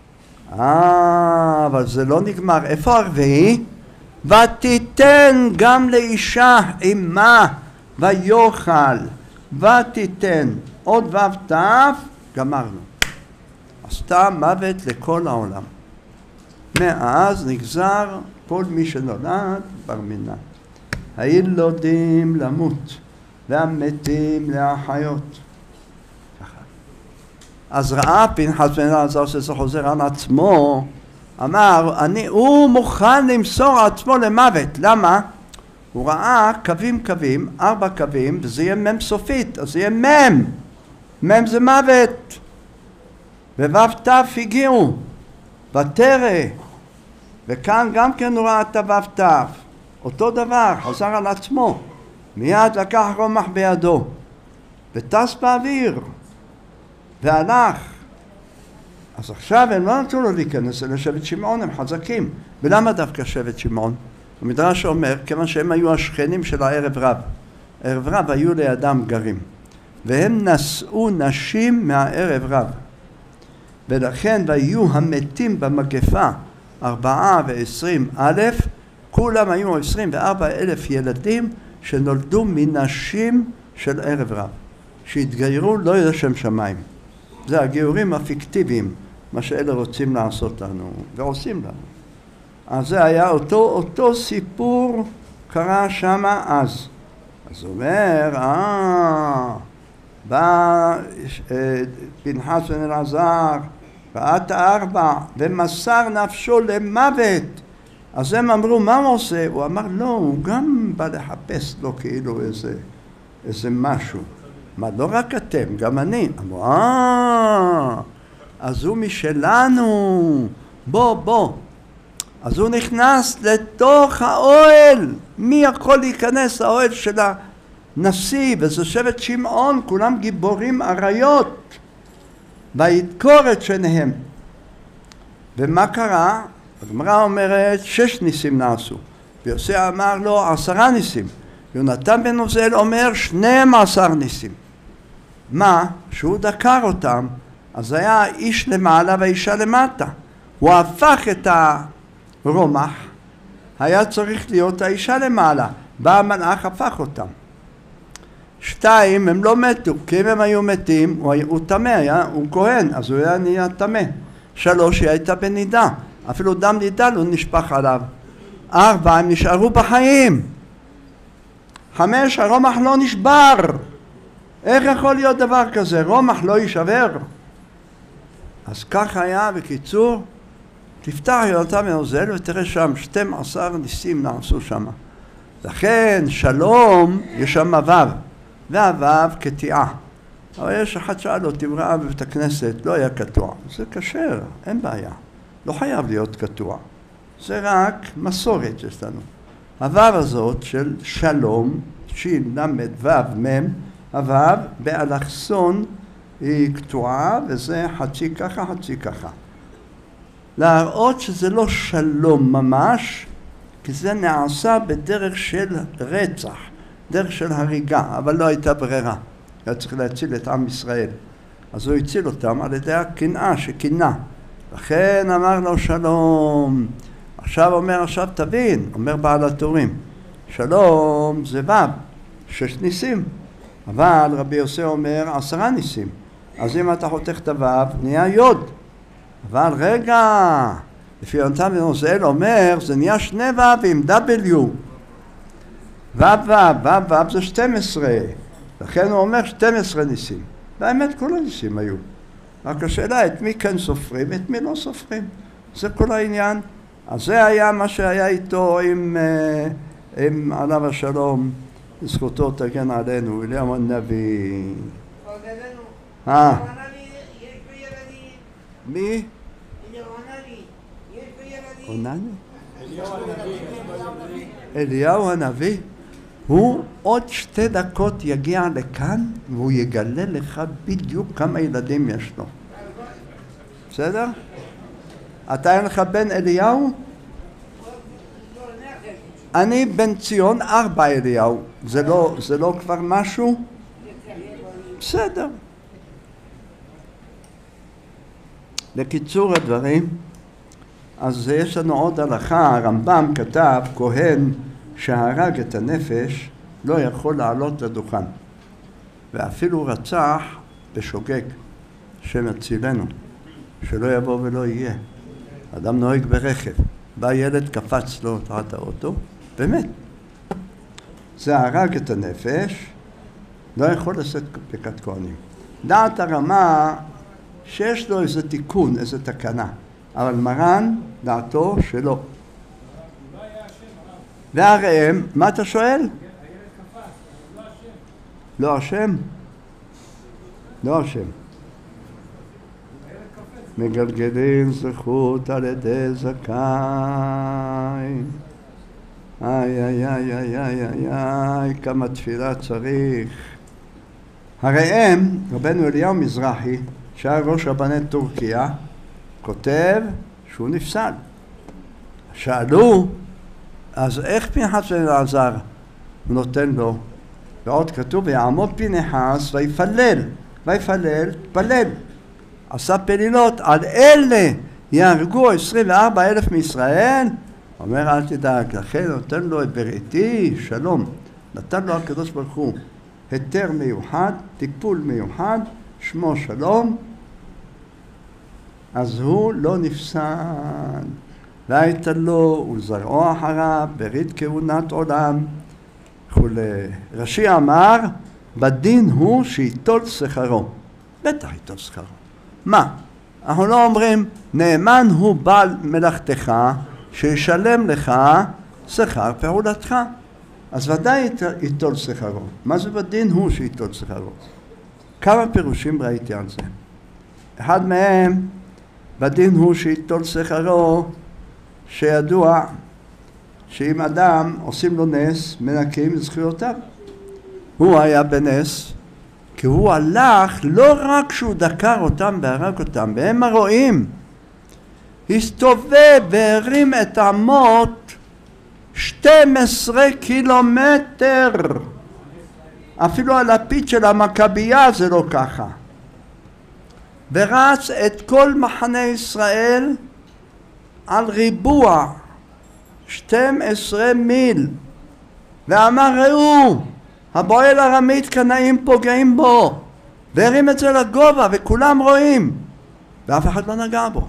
אבל זה לא נגמר. איפה הרביעי? ותיתן גם לאישה עמה ויאכל. ותיתן. עוד ו' ת', גמרנו. עשתה מוות לכל העולם. מאז נגזר כל מי שנולד בר מינן. הילודים למות והמתים להחיות. אז ראה פנחס בן אלעזר שזה חוזר על עצמו, אמר, הוא מוכן למסור עצמו למוות. למה? הוא ראה קווים, 4 קווים, וזה יהיה מם סופית, אז זה יהיה מם. מם זה מוות. וו' ת' הגיעו, ותרא, וכאן גם כן הוא ראה את הו' ת', אותו דבר, חזר על עצמו. מיד לקח רומח בידו, וטס באוויר, והלך. אז עכשיו הם לא נתנו לו להיכנס לשבט שמעון, הם חזקים. ולמה דווקא שבט שמעון? המדרש אומר, כיוון שהם היו השכנים של הערב רב. ערב רב היו לידם גרים, והם נשאו נשים מהערב רב. ולכן ויהיו המתים במגפה 24,000, כולם היו 24,000 ילדים שנולדו מנשים של ערב רב, שהתגיירו לא לשם שמיים. זה הגיורים הפיקטיביים, מה שאלה רוצים לעשות לנו ועושים לנו. אז זה היה אותו סיפור קרה שמה אז. אז הוא אומר, בא פנחס בן אלעזר, ואת 4, ומסר נפשו למוות. אז הם אמרו, מה הוא עושה? הוא אמר, לא, הוא גם בא לחפש לו כאילו איזה משהו. מה, לא רק אתם, גם אני. אמרו, אז הוא משלנו, בוא. אז הוא נכנס לתוך האוהל. מי יכול להיכנס לאוהל של הנשיא? וזה שבט שמעון, כולם גיבורים אריות. וידקור את שניהם. ומה קרה? הגמרא אומרת 6 ניסים נעשו. ויוסי אמר לו 10 ניסים. יונתן בן עוזיאל אומר 12 ניסים. מה? שהוא דקר אותם, אז היה איש למעלה והאישה למטה. הוא הפך את הרומח, היה צריך להיות האישה למעלה, בא המלאך הפך אותם. 2, הם לא מתו, כי אם הם היו מתים, הוא טמא, הוא כהן, אז הוא היה נהיה טמא. 3, היא הייתה בנידה, אפילו דם נידה לא נשפך עליו. 4, הם נשארו בחיים. 5, הרומח לא נשבר. איך יכול להיות דבר כזה? רומח לא יישבר. אז כך היה, בקיצור, תפתח יונתן בן עוזיאל ותראה שם 12 ניסים נעשו שם. לכן שלום יש שם וו, והוו קטיעה. אבל יש אחד שאל אותי, ראה בבית הכנסת, לא היה קטוע. זה כשר, אין בעיה. לא חייב להיות קטוע. זה רק מסורת שיש לנו. הוו הזאת של שלום, שין, למד, וו, מם, הוו באלכסון היא קטועה, וזה חצי ככה, חצי ככה. להראות שזה לא שלום ממש, כי זה נעשה בדרך של רצח, דרך של הריגה, אבל לא הייתה ברירה. היה צריך להציל את עם ישראל. אז הוא הציל אותם על ידי הקנאה שכינה. לכן אמר לו שלום. עכשיו אומר, עכשיו תבין, אומר בעל התורים. שלום זה וו, 6 ניסים. אבל רבי יוסי אומר 10 ניסים. אז אם אתה חותך את הוו, נהיה יוד. אבל רגע, לפי יונתן בן עוזיאל אומר, זה נהיה 2 וווים, W. וו זה 12. לכן הוא אומר 12 ניסים. באמת כל הניסים היו. רק השאלה, את מי כן סופרים, את מי לא סופרים. זה כל העניין. אז זה היה מה שהיה איתו עם עליו השלום, זכותו תגן עלינו, אליהו הנביא. מי? אליהו הנביא. הוא עוד 2 דקות יגיע לכאן והוא יגלה לך בדיוק כמה ילדים יש לו. בסדר? אתה אין לך בן אליהו? אני בן ציון 4 אליהו. זה לא כבר משהו? בסדר. לקיצור הדברים, אז יש לנו עוד הלכה. הרמב"ם כתב, כהן שהרג את הנפש לא יכול לעלות לדוכן, ואפילו רצח בשוגג, שמצילנו, שלא יבוא ולא יהיה. אדם נוהג ברכב, בא ילד, קפץ לו תחת האוטו, באמת. זה הרג את הנפש, לא יכול לשאת ברכת כהנים. דעת הרמה שיש לו איזה תיקון, איזה תקנה, אבל מרן דעתו שלא. והראם, מה אתה שואל? לא השם? לא השם. מגלגלים זכות על ידי זכאי. איי, כמה תפילה צריך. הראם, רבנו אליהו מזרחי, שהיה ראש רבני טורקיה, כותב שהוא נפסל. שאלו, אז איך פנחס בן אלעזר נותן לו? ועוד כתוב, ויעמוד פנחס ויפלל, תפלל. עשה פלילות, על אלה יהרגו 24,000 מישראל. אומר, אל תדאג, לכן נותן לו את בריתי, שלום. נתן לו הקדוש ברוך הוא היתר מיוחד, טיפול מיוחד, שמו שלום. אז הוא לא נפסל. והייתה לו ולזרעו אחריו ברית כהונת עולם וכולי. רש"י אמר, בדין הוא שיטול שכרו. בטח יטול שכרו. מה? אנחנו לא אומרים, נאמן הוא בעל מלאכתך שישלם לך שכר פעולתך. אז ודאי יטול שכרו. מה זה בדין הוא שיטול שכרו? כמה פירושים ראיתי על זה. אחד מהם, בדין הוא שיטול שכרו, שידוע שאם אדם עושים לו נס, מנקים את זכויותיו. הוא היה בנס, כי הוא הלך לא רק שהוא דקר אותם והרג אותם, והם הרואים, הסתובב והרים את המות 12 קילומטר. אפילו הלפיד של המכבייה זה לא ככה. ורץ את כל מחנה ישראל על ריבוע 12 מיל, ואמר ראו, הבועל ארמית קנאים פוגעים בו, והרים את זה לגובה וכולם רואים, ואף אחד לא נגע בו.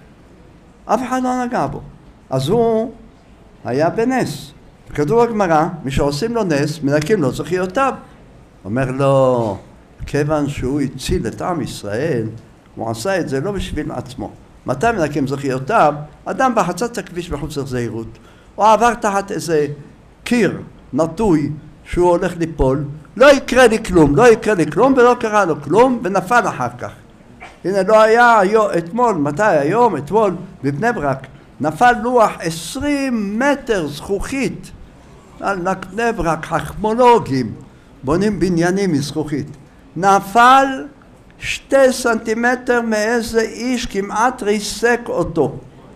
אף אחד לא נגע בו. אז הוא היה בנס. כתוב בגמרא, מי שעושים לו נס, מנקים לו זכיותיו. אומר לו, כיוון שהוא הציל את עם ישראל, הוא עשה את זה לא בשביל עצמו. מתי מנקים זכיותיו? אדם בחצת הכביש בחוסר זהירות, או עבר תחת איזה קיר נטוי שהוא הולך ליפול, לא יקרה לי כלום, לא יקרה לי כלום, ולא קרה לו כלום, ונפל אחר כך. הנה לא היה אתמול, מתי? היום, אתמול, בבני ברק, נפל לוח 20 מטר זכוכית, על בני ברק, חכמולוגים, בונים בניינים מזכוכית. נפל 2 סנטימטר מאיזה איש, כמעט ריסק אותו.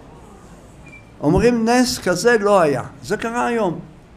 אומרים נס כזה לא היה, זה קרה היום.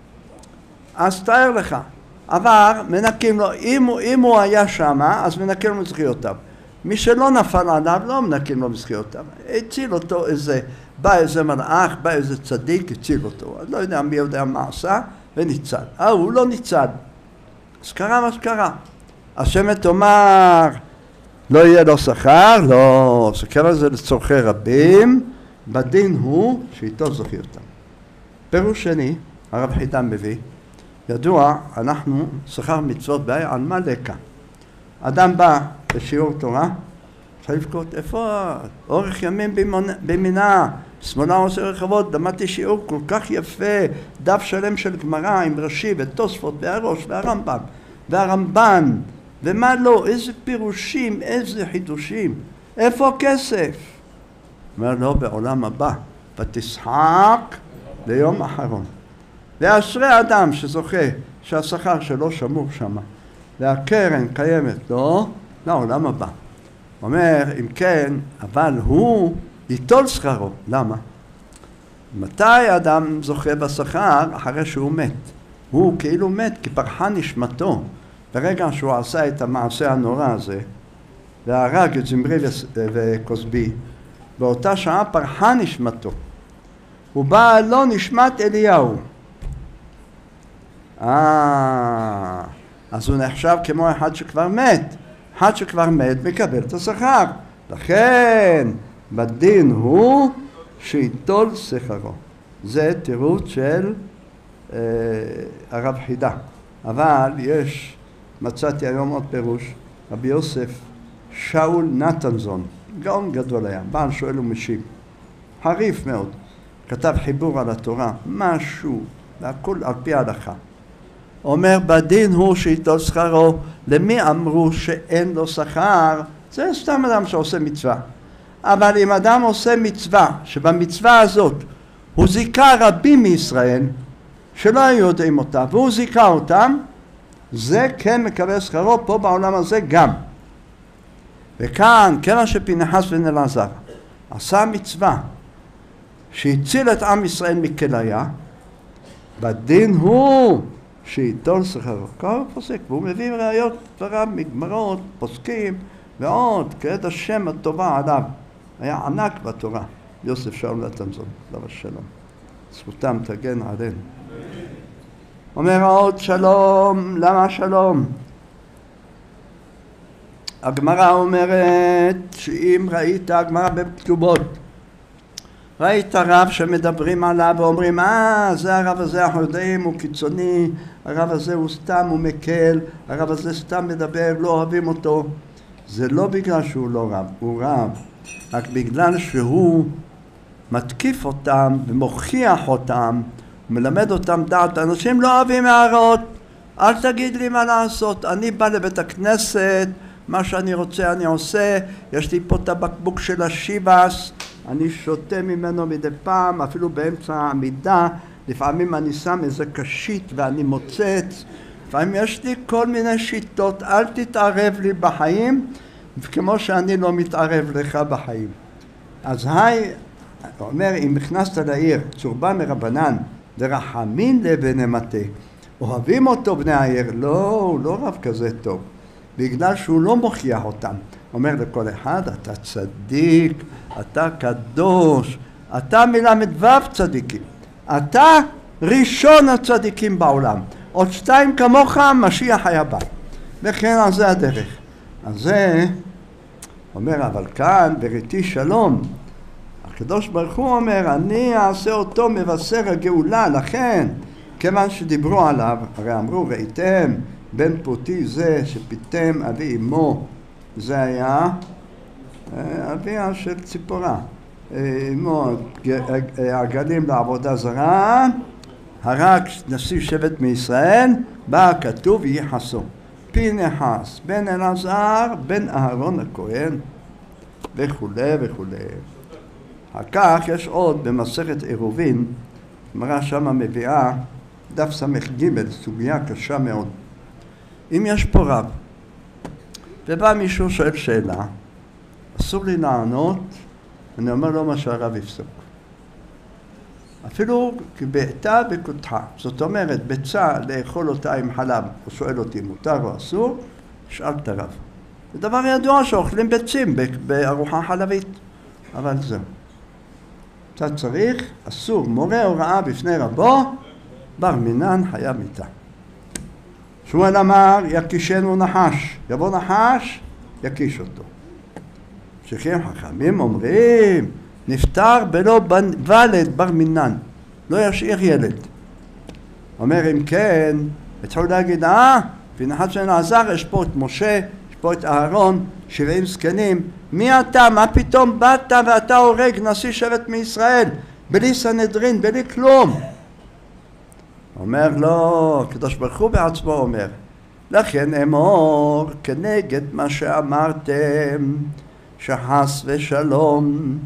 אז תאר לך, אבל מנקים לו, אם הוא היה שמה, אז מנקים לו מזכיותיו. מי שלא נפל עליו, לא מנקים לו מזכיותיו. הציל אותו איזה, בא איזה מלאך, בא איזה צדיק, הציל אותו. אני לא יודע מי יודע מה עשה, וניצל. הוא לא ניצל. אז קרה מה שקרה. השם תאמר, לא יהיה לו שכר, לא, שכר זה לצורכי רבים, בדין הוא שאיתו זכיותם. פירוש שני, הרב חידה מביא, ידוע, אנחנו שכר מצוות בעיה על מה לקה. אדם בא לשיעור תורה, צריך לבכות, איפה אורך ימים במינה, שמאלה עושה רחבות, למדתי שיעור כל כך יפה, דף שלם של גמרא עם רש"י ותוספות והראש והרמב"ם והרמב"ן, ומה לא, איזה פירושים, איזה חידושים, איפה הכסף? אומר לו, בעולם הבא, ותשחק ליום אחרון. ואשרי אדם שזוכה שהשכר שלו שמור שמה, והקרן קיימת לו לעולם הבא. אומר, אם כן, אבל הוא ייטול שכרו. למה? מתי אדם זוכה בשכר? אחרי שהוא מת. הוא כאילו מת כי פרחה נשמתו. ברגע שהוא עשה את המעשה הנורא הזה, והרג את זמרי וכוסבי, באותה שעה פרחה נשמתו. הוא בא לא נשמת אליהו. אז הוא נחשב כמו אחד שכבר מת. אחד שכבר מת מקבל את השכר. לכן בדין הוא שיטול שכרו. זה תירוץ של הרב חידה. אבל מצאתי היום עוד פירוש, רבי יוסף שאול נתנזון, גאון גדול היה, בעל שואל ומשיב, חריף מאוד, כתב חיבור על התורה, משהו, והכל על פי ההלכה. אומר בדין הוא שיטול שכרו. למי אמרו שאין לו שכר? זה סתם אדם שעושה מצווה. אבל אם אדם עושה מצווה, שבמצווה הזאת הוא זיכה רבים מישראל שלא היו יודעים אותה, והוא זיכה אותם, זה כן מקבל שכרו פה בעולם הזה גם. וכאן, כיוון שפנחס בן אלעזר עשה מצווה שהציל את עם ישראל מכליה, בדין הוא שיטול שכרו. כך פוסק, והוא מביא ראיות דבריו מגמרות, פוסקים ועוד, כעת השם הטובה עליו. היה ענק בתורה, יוסף שאול נתנזון, עליו השלום. זכותם תגן עלינו. אומר עוד שלום, למה שלום? הגמרא אומרת שאם ראית, הגמרא בכתובות, ראית רב שמדברים עליו ואומרים, זה הרב הזה, אנחנו יודעים, הוא קיצוני, הרב הזה הוא סתם, הוא מקל, הרב הזה סתם מדבר, לא אוהבים אותו. זה לא בגלל שהוא לא רב, הוא רב, רק בגלל שהוא מתקיף אותם ומוכיח אותם, מלמד אותם דעת. אנשים לא אוהבים הערות, אל תגיד לי מה לעשות, אני בא לבית הכנסת, מה שאני רוצה אני עושה, יש לי פה את הבקבוק של השיבס, אני שותה ממנו מדי פעם, אפילו באמצע העמידה, לפעמים אני שם איזה קשית ואני מוצץ, לפעמים יש לי כל מיני שיטות, אל תתערב לי בחיים, כמו שאני לא מתערב לך בחיים. אז אומר, אם נכנסת לעיר, צורבה מרבנן, דרחמין לבני מטה, אוהבים אותו בני העיר, לא, הוא לא רב כזה טוב, בגלל שהוא לא מוכיח אותם. אומר לכל אחד, אתה צדיק, אתה קדוש, אתה מל"ו צדיקים. אתה ראשון הצדיקים בעולם. עוד 2 כמוך משיח היה בא. וכן על זה הדרך. אז זה אומר, אבל כאן בריתי שלום. הקדוש ברוך הוא אומר, אני אעשה אותו מבשר הגאולה. לכן, כיוון שדיברו עליו, הרי אמרו, ראיתם בן פותי זה שפיתם אבי אמו, זה היה אביה של ציפורה. אמו הגלים לעבודה זרה, הרג נשיא שבט מישראל, בא כתוב יחסו. פינחס בן אלעזר בן אהרון הכהן וכו' וכו'. אחר כך יש עוד במסכת עירובין, גמרא שמה מביאה דף ס"ג, סוגיה קשה מאוד. אם יש פה רב ובא מישהו שואל שאלה, אסור לי לענות, אני אומר לו מה שהרב יפסוק. אפילו בעתה בקותחה, זאת אומרת ביצה לאכול אותה עם חלב, הוא שואל אותי מותר או אסור, שאל את הרב. זה דבר ידוע שאוכלים ביצים בארוחה חלבית, אבל זהו. אתה צריך, אסור, מורה הוראה בפני רבו, בר מינן חיה מיתה. שמואל אמר, יקישנו נחש, יבוא נחש, יקיש אותו. ממשיכים חכמים אומרים, נפטר בלא ולד בר מינן, לא ישאיר ילד. אומר אם כן, התחילו להגיד, פינחס בן אלעזר, יש פה את משה, יש פה את אהרון, 70 זקנים, מי אתה? מה פתאום באת ואתה הורג נשיא שבט מישראל, בלי סנהדרין, בלי כלום? אומר לו, הקדוש ברוך הוא בעצמו אומר, לכן אמור כנגד מה שאמרתם, שחס ושלום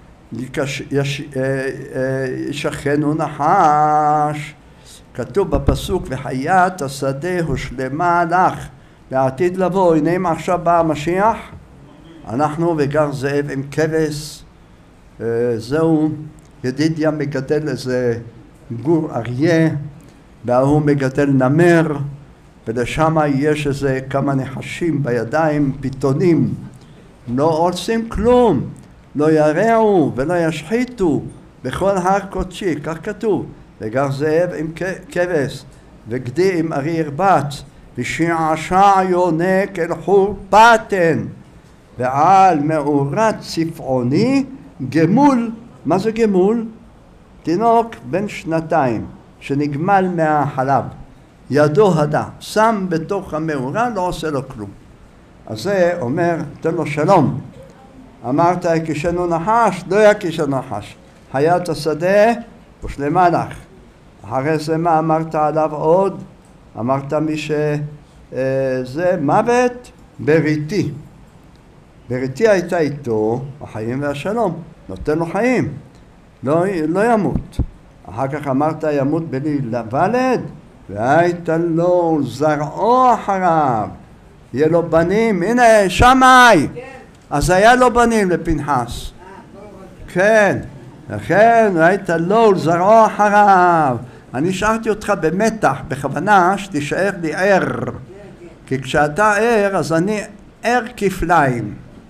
ישכנו נחש. כתוב בפסוק, וחיית השדה הושלמה לך לעתיד לבוא. הנה עכשיו בא המשיח, אנחנו וגר זאב עם כבש. זהו, ידידיה מגדל איזה גור אריה, והוא מגדל נמר, ולשם יש איזה כמה נחשים בידיים, פיתונים. לא עושים כלום, לא ירעו ולא ישחיתו בכל הר קודשי, כך כתוב. וגר זאב עם כבש, וגדי עם ארי ירבץ, ושעשע יונק אל חור פתן, ועל מאורת צפעוני גמול. מה זה גמול? תינוק בן 2 שנגמל מהחלב, ידו הדה, שם בתוך המאורה, לא עושה לו כלום. אז זה אומר, תן לו שלום. אמרת יקישנו נחש, לא יקישנו נחש. חיית השדה הושלמה לך. אחרי זה מה אמרת עליו עוד? אמרת מי שזה מוות בריתי. בריתי הייתה איתו החיים והשלום. נותן לו חיים, לא ימות. אחר כך אמרת ימות בלי ולד, והיית לו זרעו אחריו. יהיה לו בנים, הנה שמאי, אז היה לו בנים לפנחס, כן, לכן ראית לו זרעו אחריו. אני השארתי אותך במתח בכוונה שתישאר לי ער, כי כשאתה ער אז אני ער כפליים,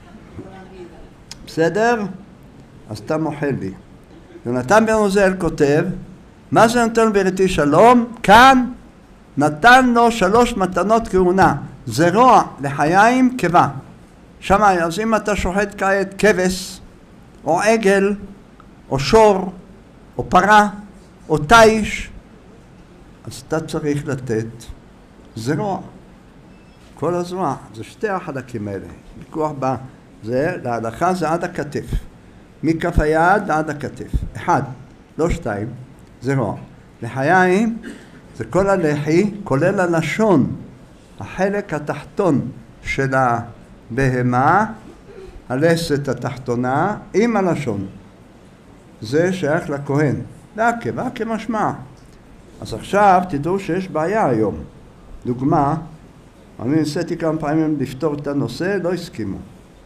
בסדר? אז אתה מוחל לי. יונתן בן עוזיאל כותב, מה זה נותן בריתי שלום? כאן נתן לו 3 מתנות כהונה, זרוע לחיים קיבה. שמה, אז אם אתה שוחט כעת כבש, או עגל, או שור, או פרה, או תיש, אז אתה צריך לתת זרוע. כל הזרוע, זה 2 החלקים האלה. ויכוח בזה, להלכה זה עד הכתף. מכף היד עד הכתף. 1, לא 2, זרוע. לחיים זה כל הלחי, כולל הלשון. החלק התחתון של הבהמה, הלסת התחתונה עם הלשון, זה שייך לכהן, לעקב, כמשמע. אז עכשיו תדעו שיש בעיה היום. דוגמה, אני ניסיתי כמה פעמים לפתור את הנושא, לא הסכימו.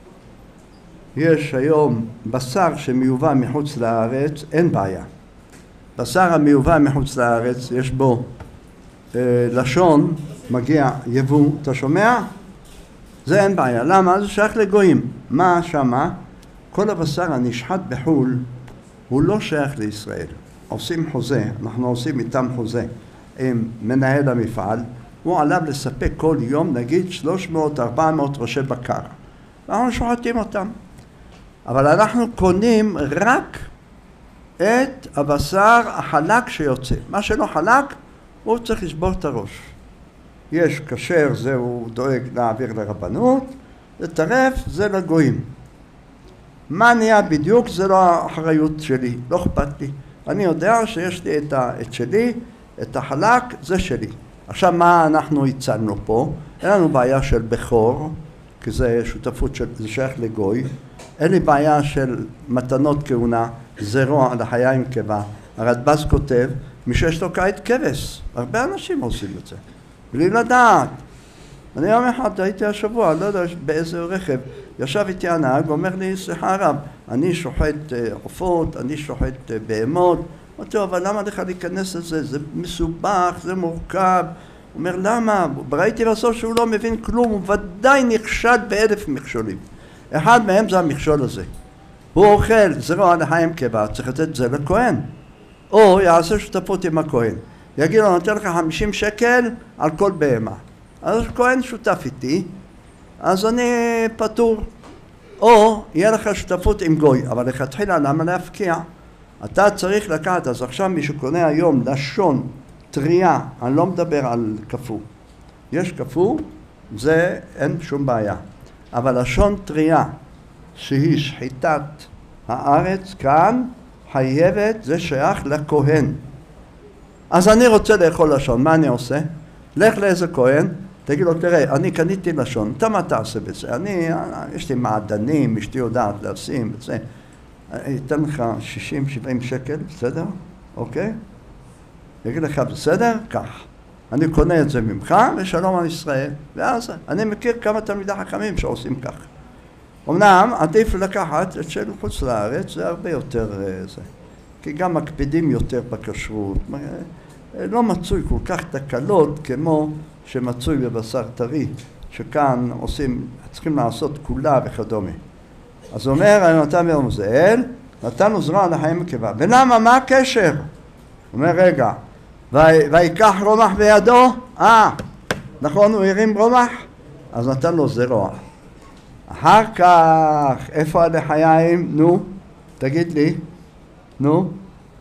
יש היום בשר שמיובא מחוץ לארץ, אין בעיה. בשר המיובא מחוץ לארץ, יש בו לשון, מגיע יבוא, אתה שומע? זה אין בעיה. למה? זה שייך לגויים. מה שמה? כל הבשר הנשחט בחול הוא לא שייך לישראל. עושים חוזה, אנחנו עושים איתם חוזה עם מנהל המפעל, הוא עליו לספק כל יום נגיד 300-400 ראשי בקר. אנחנו שוחטים אותם. אבל אנחנו קונים רק את הבשר החלק שיוצא. מה שלא חלק, הוא צריך לשבור את הראש. יש כשר, זה הוא דואג להעביר לרבנות, זה טרף, זה לגויים. מה נהיה בדיוק, זה לא האחריות שלי, לא אכפת לי. אני יודע שיש לי את שלי, את החלק, זה שלי. עכשיו מה אנחנו הצענו פה? אין לנו בעיה של בכור, כי זה שותפות זה שייך לגוי. אין לי בעיה של מתנות כהונה, זרוע לחיי עם קיבה. הרדב"ז כותב, מי שיש לו כעת כבש. הרבה אנשים עושים את זה, בלי לדעת. אני יום אחד הייתי השבוע, לא יודע באיזה רכב, ישב איתי הנהג ואומר לי, סליחה רב, אני שוחט עופות, אני שוחט בהמות. אמרתי לו, אבל למה לך להיכנס לזה? זה מסובך, זה מורכב. הוא אומר, למה? ראיתי בסוף שהוא לא מבין כלום, הוא ודאי נכשל ב1000 מכשולים. אחד מהם זה המכשול הזה. הוא אוכל זרוע לחיים קיבה, צריך לתת זה לכהן. או יעשה שותפות עם הכהן. יגיד לו, נותן לך 50 שקל על כל בהמה. אז כהן שותף איתי, אז אני פטור. או יהיה לך שותפות עם גוי, אבל לכתחילה למה להפקיע? אתה צריך לקחת, אז עכשיו מי שקונה היום לשון טריה, אני לא מדבר על כפו. יש כפו, זה אין שום בעיה. אבל לשון טריה, שהיא שחיטת הארץ כאן, חייבת, זה שייך לכהן. אז אני רוצה לאכול לשון, מה אני עושה? לך לאיזה כהן, תגיד לו, תראה, אני קניתי לשון, אתה מה תעשה בזה? יש לי מעדנים, אשתי יודעת לשים את זה. אני אתן לך 60-70 שקל, בסדר? אוקיי? יגיד לך, בסדר? כך. אני קונה את זה ממך, ושלום על ישראל. ואז אני מכיר כמה תלמידי חכמים שעושים כך. אמנם עדיף לקחת את של חוץ לארץ, זה הרבה יותר זה. כי גם מקפידים יותר בכשרות. לא מצוי כל כך תקלות כמו שמצוי בבשר טרי, שכאן צריכים לעשות כולה וכדומה. אז הוא אומר, אני נתן מרמזאל, נתנו זרוע לחיים קיבה. ולמה? מה הקשר? הוא אומר, רגע, ויקח רומח בידו? נכון, הוא הרים רומח? אז נתן לו זרוע. אחר כך, איפה הלחיים? נו, תגיד לי. נו.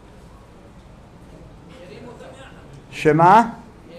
שמה?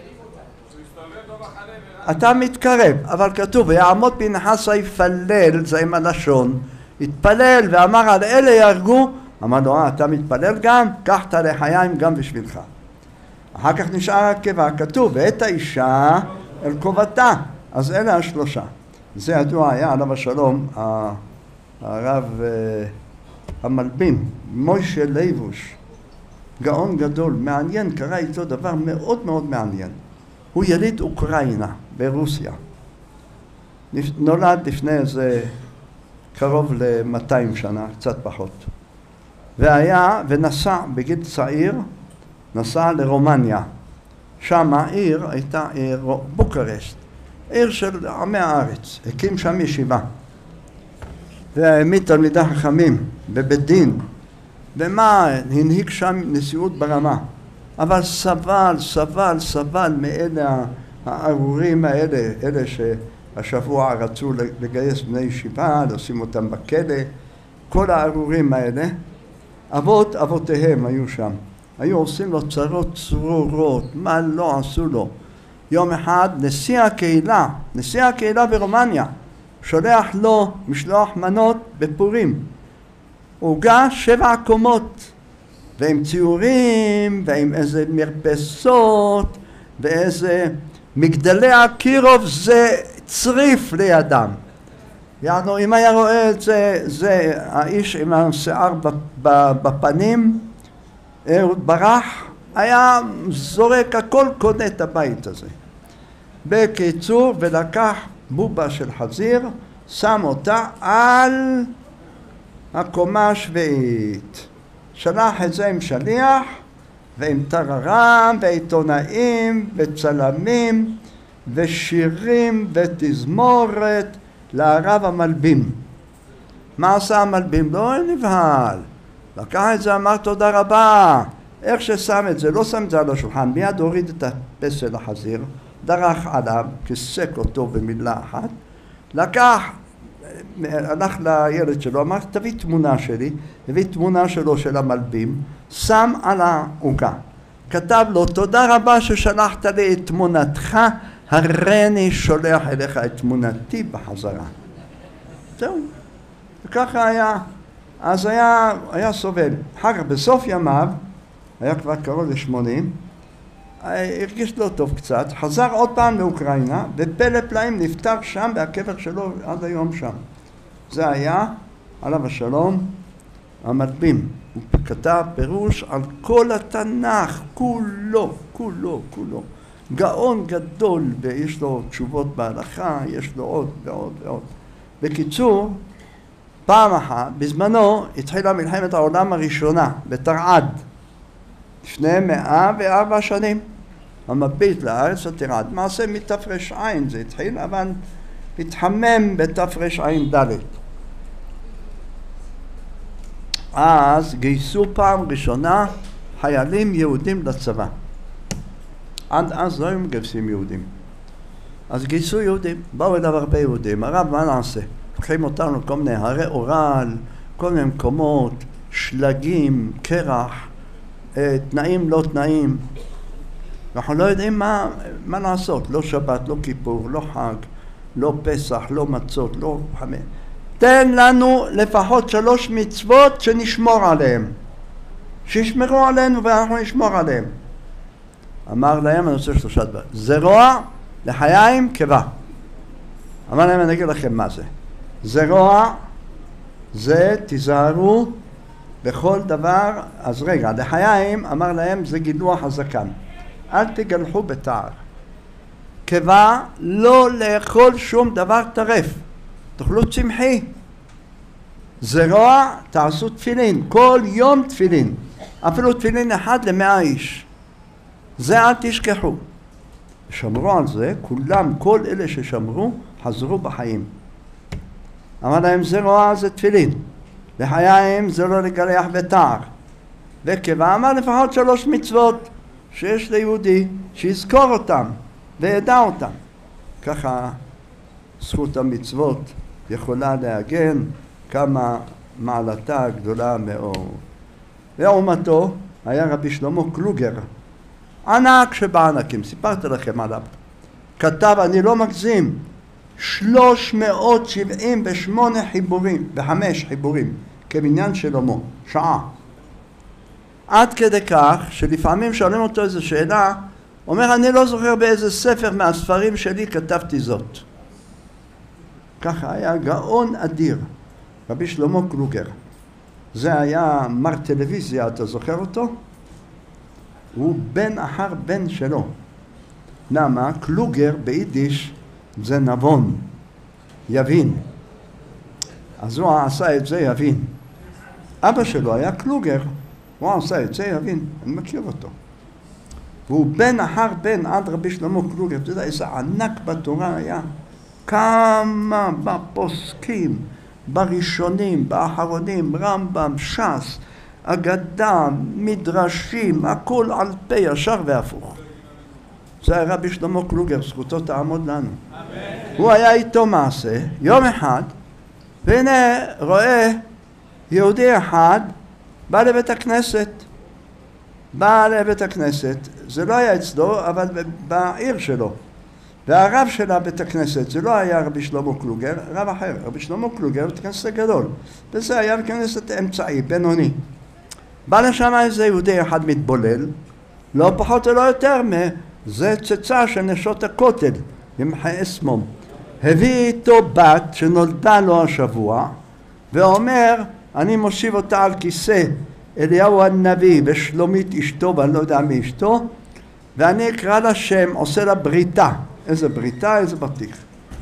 אתה מתקרב, אבל כתוב, ויעמוד פנחס ויפלל, זה עם הלשון, התפלל ואמר על אלה יהרגו, אמר לו, אתה מתפלל גם? קח את הלחיים גם בשבילך. אחר כך נשאר הקיבה, כתוב, ואת האישה אל כובתה, אז אלה השלושה. זה ידוע היה עליו השלום, הרב המלבין, מוישה ליבוש, גאון גדול, מעניין, קרה איתו דבר מאוד מאוד מעניין. הוא יליד אוקראינה, ברוסיה. נולד לפני איזה קרוב ל-200 שנה, קצת פחות. ונסע בגיל צעיר, נסע לרומניה. שם העיר הייתה עיר בוקרשט, עיר של עמי הארץ. הקים שם ישיבה. והעמיד תלמידי חכמים בבית דין. ומה, הנהיג שם נשיאות ברמה. אבל סבל מאלה הארורים האלה, אלה שהשבוע רצו לגייס בני ישיבה, לשים אותם בכלא, כל הארורים האלה, אבותיהם היו שם, היו עושים לו צרות צרורות, מה לא עשו לו. יום אחד נשיא הקהילה ברומניה, שולח לו משלוח מנות בפורים, עוגה 7 קומות, ועם ציורים, ועם איזה מרפסות, ואיזה מגדלי הקירוב, זה צריף לידם. יענו, אם היה רואה את זה, זה האיש עם השיער בפנים, אהוד ברח, היה זורק הכל, קונה את הבית הזה. בקיצור, ולקח בובה של חזיר, שם אותה על הקומה השביעית. שלח את זה עם שליח ועם טררם ועיתונאים וצלמים ושירים ותזמורת לרב המלבין. מה עשה המלבין? לא נבהל. לקח את זה, אמר תודה רבה. איך ששם את זה, לא שם את זה על השולחן, מיד הוריד את הפסל החזיר, דרך עליו, כיסק אותו במילה אחת, לקח, הלך לילד שלו, אמר תביא תמונה שלי, הביא תמונה שלו של המלבים, שם על העוגה, כתב לו תודה רבה ששלחת לי את תמונתך, הריני שולח אליך את תמונתי בחזרה. זהו, וככה היה, אז היה סובל. אחר כך בסוף ימיו, היה כבר קרוב ל-80, הרגיש לא טוב קצת, חזר עוד פעם לאוקראינה, ופלא פלאים נפטר שם, והקבר שלו עד היום שם. זה היה, עליו השלום, המלבים. הוא כתב פירוש על כל התנ"ך, כולו. גאון גדול, ויש לו תשובות בהלכה, יש לו עוד ועוד ועוד. בקיצור, פעם אחת, בזמנו התחילה מלחמת העולם הראשונה, בתרעד, לפני 104 שנים. המביט לארץ ותרעד. מעשה מתפרש עין זה התחיל, אבל התחמם בתפרש עין ד'. אז גייסו פעם ראשונה חיילים יהודים לצבא. עד אז לא היו מגייסים יהודים. אז גייסו יהודים, באו אליו הרבה יהודים. הרב, מה נעשה? לוקחים אותנו כל מיני הרי אורל, כל מיני מקומות, שלגים, קרח, תנאים לא תנאים. אנחנו לא יודעים מה לעשות, לא שבת, לא כיפור, לא חג, לא פסח, לא מצות, לא חמץ. תן לנו לפחות 3 מצוות שנשמור עליהם. שישמרו עלינו ואנחנו נשמור עליהם. אמר להם, אני רוצה 3 דברים. זרוע לחיים קיבה. אמר להם, אני אגיד לכם מה זה. זרוע זה תיזהרו בכל דבר. אז רגע, לחיים אמר להם זה גילוח הזקן. אל תגלחו בתער. קיבה, לא לאכול שום דבר טרף. תאכלו צמחי. זרוע, תעשו תפילין. כל יום תפילין. אפילו תפילין אחד ל100 איש. זה אל תשכחו. שמרו על זה, כולם, כל אלה ששמרו, חזרו בחיים. אמר להם זרוע זה תפילין. לחיים זה לא לגלח בתער. וקיבה אמר לפחות 3 מצוות. שיש ליהודי שיזכור אותם וידע אותם. ככה זכות המצוות יכולה להגן כמה מעלתה גדולה מאוד. לעומתו היה רבי שלמה קלוגר, ענק שבענקים, סיפרתי לכם עליו. כתב, אני לא מגזים, 378 חיבורים, ב5 חיבורים, כבניין שלמה, שעה. עד כדי כך שלפעמים שואלים אותו איזו שאלה, אומר אני לא זוכר באיזה ספר מהספרים שלי כתבתי זאת. ככה היה גאון אדיר, רבי שלמה קלוגר. זה היה מר טלוויזיה, אתה זוכר אותו? הוא בן אחר בן שלו. למה? קלוגר ביידיש זה נבון, יבין. אז הוא עשה את זה יבין. אבא שלו היה קלוגר. הוא עשה את זה, יבין, אני מכיר אותו. והוא בן אחר בן עד רבי שלמה קלוגר, אתה יודע איזה ענק בתורה היה. כמה בפוסקים, בראשונים, באחרונים, רמב"ם, ש"ס, אגדה, מדרשים, הכל על פה ישר והפוך. זה היה רבי שלמה קלוגר, זכותו תעמוד לנו. אמן. הוא היה איתו מעשה, יום אחד, והנה רואה יהודי אחד, בא לבית הכנסת, זה לא היה אצלו, אבל בעיר שלו. והרב של בית הכנסת, זה לא היה רבי שלמה קלוגר, רב אחר, רבי שלמה קלוגר, בית כנסת גדול. וזה היה בית כנסת אמצעי, בינוני. בא לשם איזה יהודי אחד מתבולל, לא פחות ולא יותר זה צצה של נשות הכותל, ימחי אסמום. הביא איתו בת שנולדה לו השבוע, ואומר, אני מושיב אותה על כיסא אליהו הנביא ושלומית אשתו, ואני לא יודע מי אשתו, ואני אקרא לה שם, עושה לה בריתה. איזה בריתה, איזה בטיח.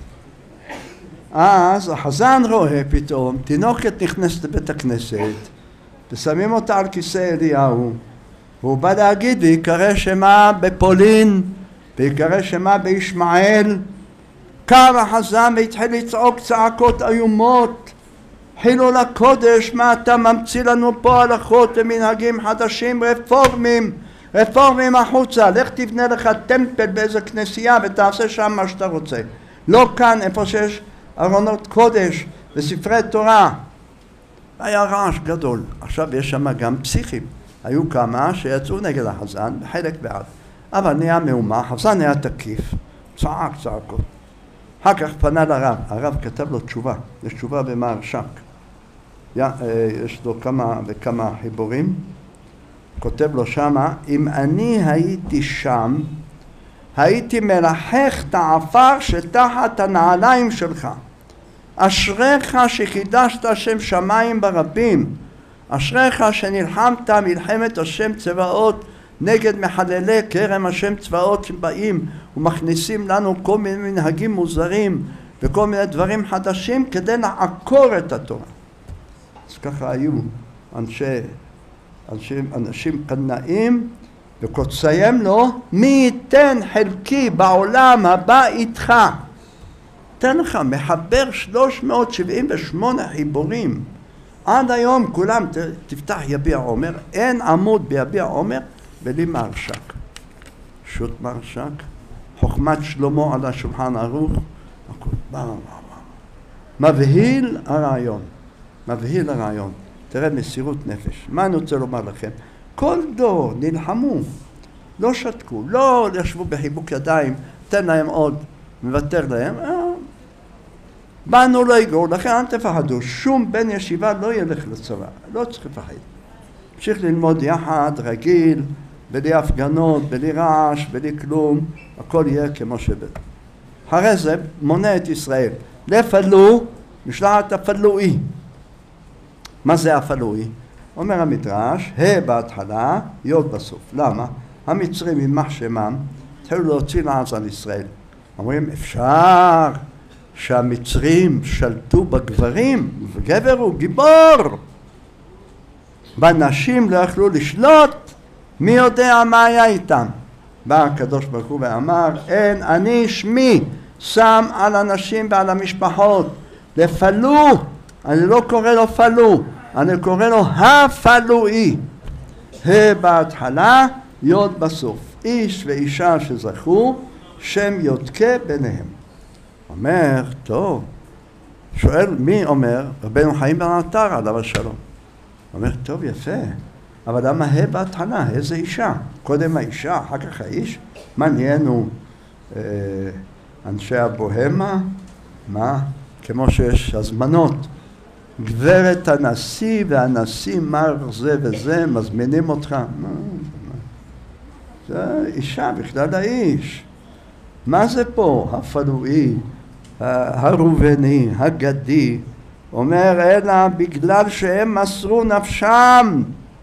אז החזן רואה פתאום, תינוקת נכנסת לבית הכנסת, ושמים אותה על כיסא אליהו, והוא בא להגיד, ויקרא שמה בפולין, ויקרא שמה בישמעאל, קם החזן והתחיל לצעוק צעקות איומות, חילול הקודש, מה אתה ממציא לנו פה הלכות ומנהגים חדשים רפורמים החוצה, לך תבנה לך טמפל באיזה כנסייה ותעשה שם מה שאתה רוצה. לא כאן איפה שיש ארונות קודש וספרי תורה. היה רעש גדול. עכשיו יש שם גם פסיכים. היו כמה שיצאו נגד החזן וחלק בעד. אבל נהיה מהומה, החזן היה תקיף, צעקות. אחר כך פנה לרב, הרב כתב לו תשובה, יש תשובה במהרש"ק. יש לו כמה וכמה חיבורים. כותב לו שמה, אם אני הייתי שם, הייתי מלחך את העפר שתחת הנעליים שלך. אשריך שחידשת השם שמיים ברבים. אשריך שנלחמת מלחמת השם צבאות נגד מחללי כרם השם צבאות שבאים ומכניסים לנו כל מיני מנהגים מוזרים וכל מיני דברים חדשים כדי לעקור את התורה. אז ככה היו אנשים קנאים, וקוציים לו, מי ייתן חלקי בעולם הבא איתך. תן לך, מחבר 378 חיבורים. עד היום כולם, תפתח יביע עומר, אין עמוד ביביע עומר בלי מהרש"ק. שו"ת מהרש"ק, חוכמת שלמה על השולחן ערוך, מבהיל הרעיון. מבהיל הרעיון. תראה מסירות נפש. מה אני רוצה לומר לכם? כל דור נלחמו, לא שתקו, לא ישבו בחיבוק ידיים, תן להם עוד, מוותר להם. באנו לא יגעו, לכן אל תפחדו, שום בן ישיבה לא ילך לצבא, לא צריך לפחד. המשיך ללמוד יחד, רגיל, בלי הפגנות, בלי רעש, בלי כלום, הכל יהיה כמו שבד. אחרי זה מונה את ישראל, לפלו, משלחת הפלואי. מה זה הפלואי? אומר המדרש, בהתחלה, יוד בסוף. למה? המצרים יימח שמם, התחילו להוציא לעז על ישראל. אומרים, אפשר שהמצרים שלטו בגברים, וגבר הוא גיבור. בנשים לא יכלו לשלוט, מי יודע מה היה איתם. בא הקדוש ברוך הוא ואמר, אין אני שמי שם על הנשים ועל המשפחות, לפלו, אני לא קורא לו פלו, אני קורא לו הפלואי. בהתחלה, יוד בסוף. איש ואישה שזכו, שם יודקה ביניהם. אומר, טוב, שואל מי אומר? רבנו חיים בן עטר עליו השלום. אומר, טוב, יפה, אבל למה בהתחלה? איזה אישה? קודם האישה, אחר כך האיש? מה נהיינו אנשי הבוהמה? מה? כמו שיש הזמנות. גברת הנשיא והנשיא מר זה וזה מזמינים אותך. זה אישה בכלל האיש. מה זה פה? הפלואי, הרובני, הגדי. אומר אלא בגלל שהם מסרו נפשם.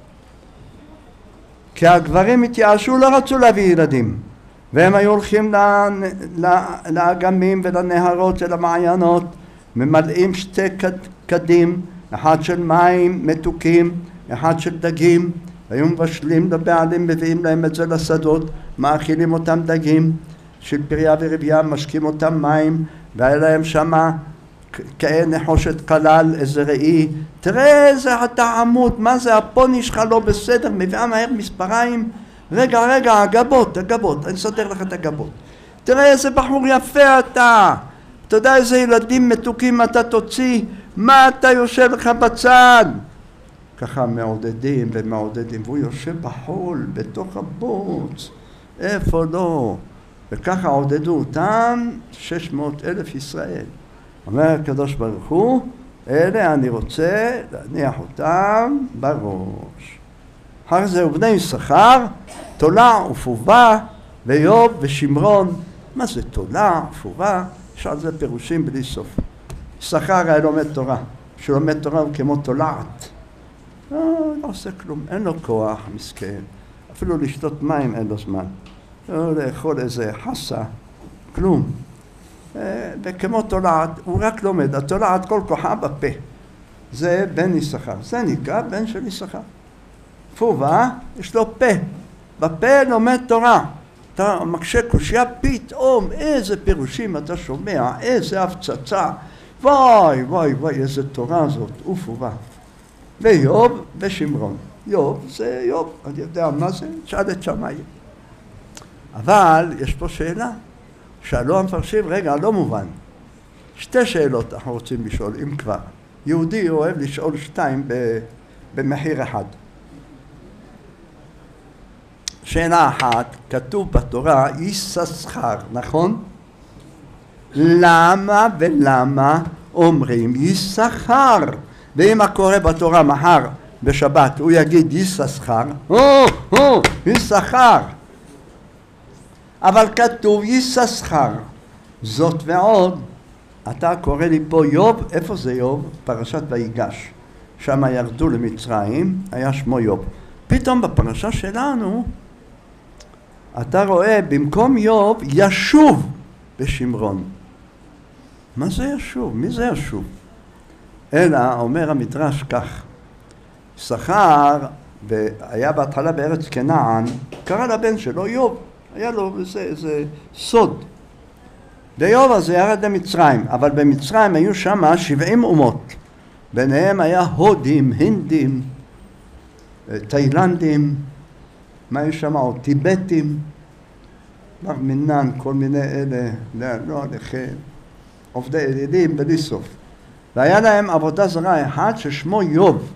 כי הגברים התייאשו, לא רצו להביא ילדים. והם היו הולכים לאגמים ולנהרות ולמעיינות, ממלאים שתי קדים, אחד של מים מתוקים, אחד של דגים, היו מבשלים לבעלים, מביאים להם את זה לשדות, מאכילים אותם דגים, של פריה ורבייה, משקים אותם מים, והיה להם שמה כאין נחושת כלל, איזה ראי, תראה איזה הטעמות, מה זה הפוני שלך לא בסדר, מביאה מהר מספריים, רגע, הגבות, אני אסדר לך את הגבות, תראה איזה בחור יפה אתה יודע איזה ילדים מתוקים אתה תוציא, מה אתה יושב לך בצד? ככה מעודדים, והוא יושב בחול, בתוך הבוץ, איפה לא? וככה עודדו אותם 600,000 ישראל. אומר הקדוש ברוך הוא, אלה אני רוצה להניח אותם בראש. אחר זה ובני יששכר, תולה ופובה, ואיוב ושמרון. מה זה תולה, ופובה? יש על זה פירושים בלי סוף. יששכר היה לומד תורה. שלומד תורה הוא כמו תולעת. לא עושה כלום, אין לו כוח, מסכן. אפילו לשתות מים אין לו זמן. לא לאכול איזה חסה, כלום. וכמו תולעת, הוא רק לומד, התולעת כל כוחה בפה. זה בן יששכר, זה נקרא בן של יששכר. פובה, יש לו פה, בפה לומד תורה. אתה מקשה קושיה, פתאום איזה פירושים אתה שומע, איזה הפצצה, וואי, וואי, וואי, איזה תורה זאת, עוף ובא. ואיוב ושמרון. איוב זה איוב, אני יודע מה זה, שאל את שמאי. אבל יש פה שאלה, שאלו המפרשים, רגע, לא מובן. שתי שאלות אנחנו רוצים לשאול, אם כבר. יהודי אוהב לשאול שתיים במחיר אחד. שאלה אחת, כתוב בתורה יששכר, נכון? למה ולמה אומרים יששכר? ואם הקורא בתורה מחר בשבת הוא יגיד יששכר, יששכר. אבל כתוב יששכר. זאת ועוד, אתה קורא לי פה איוב, איפה זה איוב? פרשת ויגש. שם ירדו למצרים, היה שמו איוב. פתאום בפרשה שלנו אתה רואה במקום איוב ישוב בשמרון. מה זה ישוב? מי זה ישוב? אלא אומר המדרש כך, יששכר והיה בהתחלה בארץ כנען, קרא לבן שלו איוב, היה לו איזה סוד. ואיוב הזה ירד למצרים, אבל במצרים היו שם 70 אומות, ביניהם היה הודים, הינדים, תאילנדים, מה היו שם עוד? טיבטים, מר מינן, כל מיני אלה, לא עליכם, עובדי ילידים בלי סוף. והיה להם עבודה זרה אחד ששמו איוב.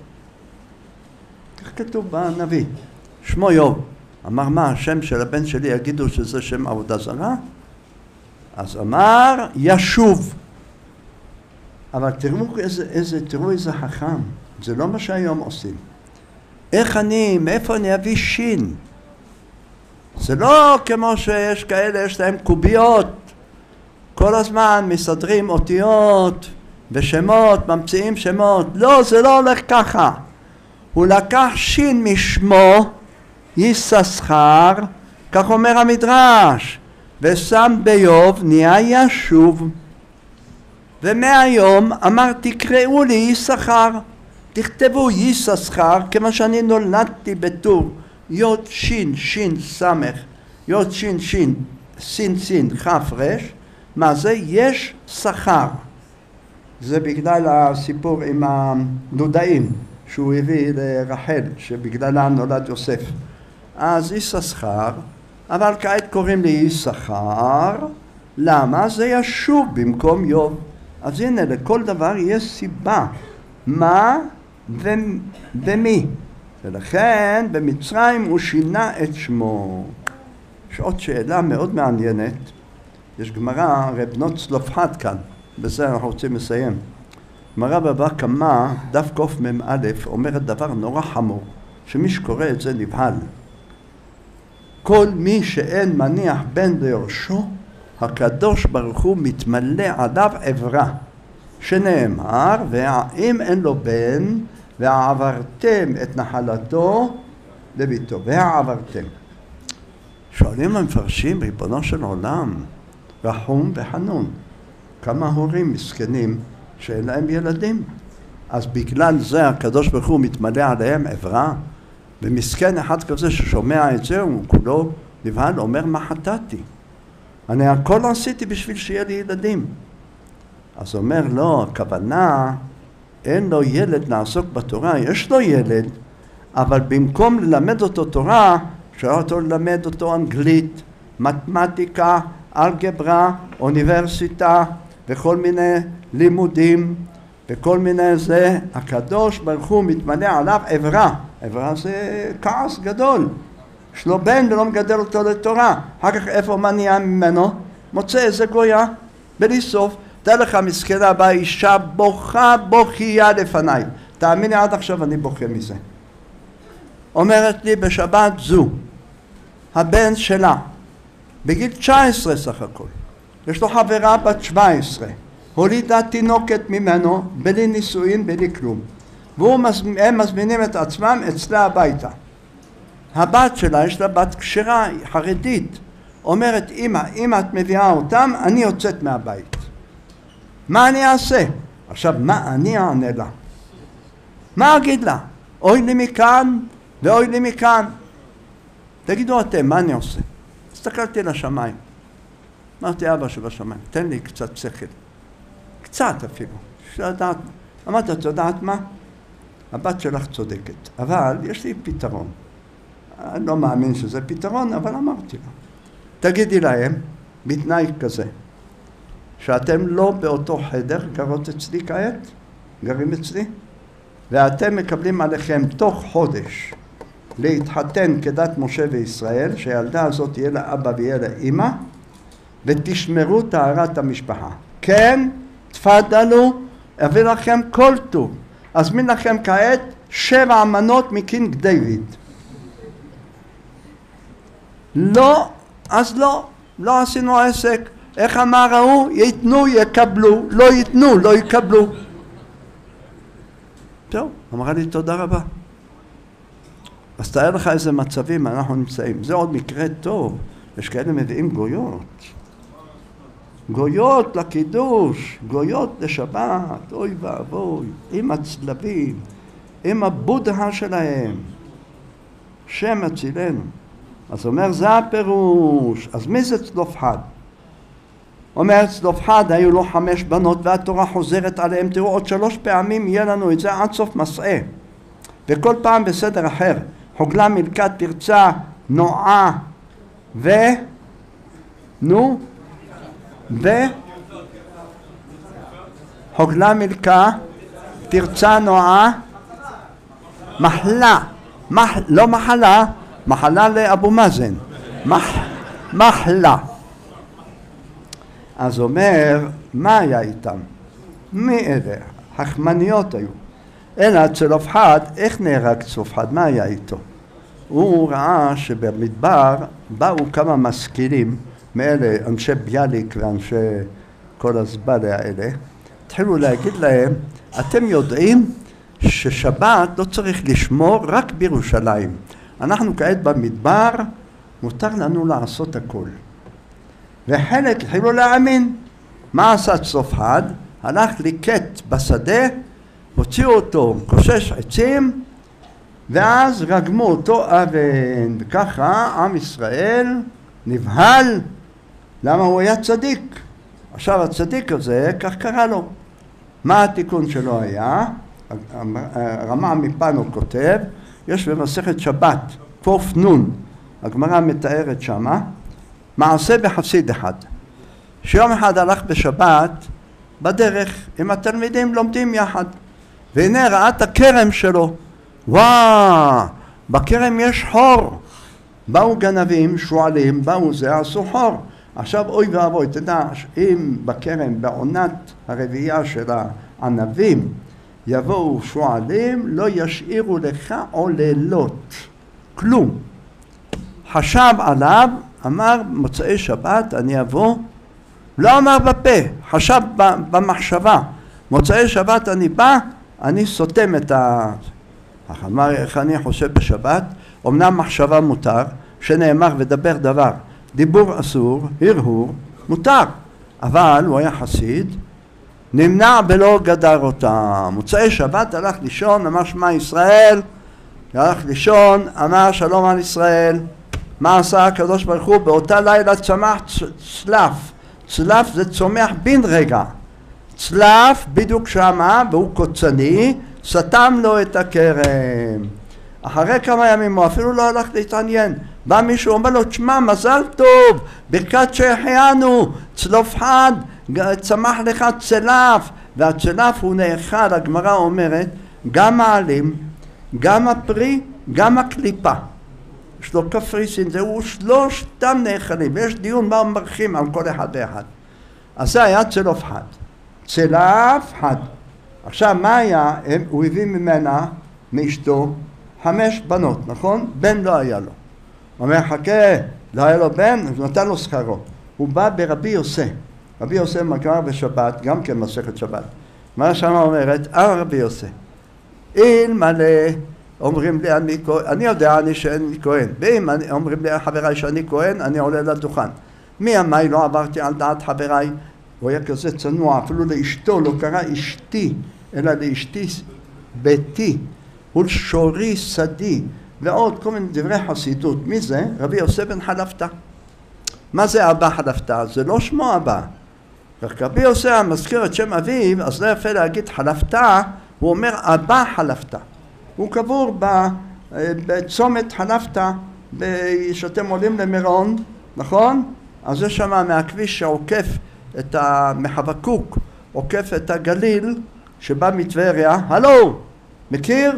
כך כתוב בנביא, שמו איוב. אמר מה, השם של הבן שלי יגידו שזה שם עבודה זרה? אז אמר ישוב. אבל תראו איזה חכם, זה לא מה שהיום עושים. מאיפה אני אביא שין? זה לא כמו שיש כאלה, יש להם קוביות, כל הזמן מסדרים אותיות ושמות, ממציאים שמות. לא, זה לא הולך ככה. הוא לקח שין משמו, יששכר, כך אומר המדרש, ושם באיוב נהיה ישוב. ומהיום אמר תקראו לי יששכר, תכתבו יששכר, כמו שאני נולדתי בטור, יוד שין שין סמך, יוד שין שין סין סין חף רש, מה זה? יש שכר. זה בגלל הסיפור עם הדודאים שהוא הביא לרחל, שבגללה נולד יוסף. אז יששכר, אבל כעת קוראים לי יששכר. למה? זה ישוב במקום איוב. אז הנה, לכל דבר יש סיבה. מה ומי. ולכן במצרים הוא שינה את שמו. יש עוד שאלה מאוד מעניינת. יש גמרא, רב בנות צלופחד כאן, בזה אנחנו רוצים לסיים. גמרא בבא קמא, דף קמ"א, אומרת דבר נורא חמור, שמי שקורא את זה נבהל. כל מי שאין מניח בן ליורשו, הקדוש ברוך הוא מתמלא עליו עברה, שנאמר, ואם אין לו בן, והעברתם את נחלתו לביתו, והעברתם. שואלים המפרשים, ריבונו של עולם, רחום וחנון, כמה הורים מסכנים שאין להם ילדים, אז בגלל זה הקדוש ברוך הוא מתמלא עליהם עברה, ומסכן אחד כזה ששומע את זה, הוא כולו נבהל, אומר מה חטאתי? אני הכל עשיתי בשביל שיהיה לי ילדים. אז אומר לא, הכוונה, אין לו ילד לעסוק בתורה, יש לו ילד, אבל במקום ללמד אותו תורה, אפשר אותו ללמד אותו אנגלית, מתמטיקה, אלגברה, אוניברסיטה, וכל מיני לימודים, וכל מיני זה, הקדוש ברוך הוא מתמלא עליו עברה. עברה זה כעס גדול. יש לו בן ולא מגדל אותו לתורה. אחר כך איפה מה נהיה ממנו? מוצא איזה גויה, בלי סוף. תראה לך מסכנה באה אישה בוכה בוכייה לפניי. תאמיני עד עכשיו אני בוכה מזה. אומרת לי בשבת זו, הבן שלה, בגיל 19 סך הכל, יש לו חברה בת 17, הולידה תינוקת ממנו, בלי נישואין, בלי כלום. והם מזמינים את עצמם אצלה הביתה. הבת שלה, יש לה בת כשרה, חרדית, אומרת, אמא, אם את מביאה אותם, אני יוצאת מהבית. מה אני אעשה? עכשיו, מה אני אענה לה? מה אגיד לה? אוי לי מכאן ואוי לי מכאן. תגידו אתם, מה אני עושה? הסתכלתי לשמיים. אמרתי, אבא שבשמיים, תן לי קצת שכל. קצת אפילו. לדעת, אמרת, את יודעת מה? הבת שלך צודקת, אבל יש לי פתרון. אני לא מאמין שזה פתרון, אבל אמרתי לה. תגידי להם, בתנאי כזה, שאתם לא באותו חדר, גרות אצלי כעת, גרים אצלי, ואתם מקבלים עליכם תוך חודש להתחתן כדת משה וישראל, שהילדה הזאת תהיה לה אבא ויהיה לה אמא, ותשמרו טהרת המשפחה. כן, תפדלו, אביא לכם כל טוב. אזמין לכם כעת 7 מנות מקינג דיוויד. לא, אז לא עשינו עסק. איך אמר ההוא? ייתנו, יקבלו, לא ייתנו, לא יקבלו. טוב, אמרה לי תודה רבה. אז תאר לך איזה מצבים אנחנו נמצאים. זה עוד מקרה טוב. יש כאלה מביאים גויות. גויות לקידוש, גויות לשבת, אוי ואבוי, עם הצלבים, עם הבודה שלהם. שם הצילנו. אז אומר, זה הפירוש. אז מי זה צלופחד? אומר, צלופחד היו לו 5 בנות והתורה חוזרת עליהם. תראו, עוד 3 פעמים יהיה לנו את זה עד סוף מסעה. וכל פעם בסדר אחר. חוגלה, מלכה, תרצה, נועה חוגלה, מלכה, תרצה, נועה, מחלה. לא מחלה, מחלה לאבו מאזן. מחלה. אז אומר, מה היה איתם? מי אלה? חכמניות היו. אלא צלופחד, איך נהרג צלופחד? מה היה איתו? הוא ראה שבמדבר באו כמה משכילים, מאלה אנשי ביאליק ואנשי כל הזבלה האלה, התחילו להגיד להם, אתם יודעים ששבת לא צריך לשמור רק בירושלים. אנחנו כעת במדבר, מותר לנו לעשות הכל. וחלק התחילו להאמין. מה עשה צלופחד? הלך ליקט בשדה, הוציאו אותו, קושש עצים, ואז רגמו אותו אבן. וככה עם ישראל נבהל. למה הוא היה צדיק? עכשיו הצדיק הזה, כך קרה לו. מה התיקון שלו היה? הרמ"א מפנו כותב, יש במסכת שבת, קוף נון, הגמרא מתארת שמה, מעשה בחסיד אחד. שיום אחד הלך בשבת, בדרך עם התלמידים לומדים יחד. והנה ראה את הכרם שלו. וואו, בכרם יש חור. באו גנבים, שועלים, באו זה, עשו חור. עכשיו אוי ואבוי, תדע, אם בכרם בעונת הרביעייה של הענבים יבואו שועלים, לא ישאירו לך עוללות. כלום. חשב עליו, אמר מוצאי שבת אני אבוא, לא אמר בפה, חשב במחשבה, מוצאי שבת אני בא, אני סותם את ה... אמר איך אני חושב בשבת, אמנם מחשבה מותר, שנאמר ודבר דבר, דיבור אסור, הרהור, מותר, אבל הוא היה חסיד, נמנע ולא גדר אותם. מוצאי שבת הלך לישון, אמר שמע ישראל, הלך לישון, אמר שלום על ישראל. מה עשה הקדוש ברוך הוא? באותה לילה צמח צלף. צלף זה צומח בן רגע. צלף בדיוק שמה, והוא קוצני, סתם לו את הכרם. אחרי כמה ימים הוא אפילו לא הלך להתעניין. בא מישהו אומר לו, תשמע, מזל טוב, ברכת שהחיינו, צלופחד, צמח לך צלף. והצלף הוא נאכל, הגמרא אומרת, גם העלים, גם הפרי, גם הקליפה. יש לו קפריסין, זהו 3 נאכלים, ויש דיון מה מברכים על כל אחד ואחד. אז זה היה צלופחד. צלפחד. עכשיו מה היה? הוא הביא ממנה, מאשתו, 5 בנות, נכון? בן לא היה לו. הוא אומר, חכה, לא היה לו בן, אז נתן לו שכרו. הוא בא ברבי יוסי. רבי יוסי מקרא בשבת, גם כן מסכת שבת. מה שמה אומרת? רבי יוסי. אלמלא אומרים לי אני כהן, אני יודע שאני כהן, ואם אומרים לי חבריי שאני כהן, אני עולה לדוכן. מי אמי לא עברתי על דעת חבריי? הוא היה כזה צנוע, אפילו לאשתו לא קרא אשתי, אלא לאשתי ביתי, ולשורי שדי, ועוד כל מיני דברי חסידות. מי זה? רבי יוסי בן חלפתא. מה זה אבא חלפתא? זה לא שמו אבא. רק רבי יוסי מזכיר את שם אביו, אז לא יפה להגיד חלפתה, הוא אומר אבא חלפתה. הוא קבור בצומת חלפתה, שאתם עולים למירון, נכון? אז זה שם מהכביש שעוקף את מחבקוק, עוקף את הגליל שבא מטבריה. הלו, מכיר?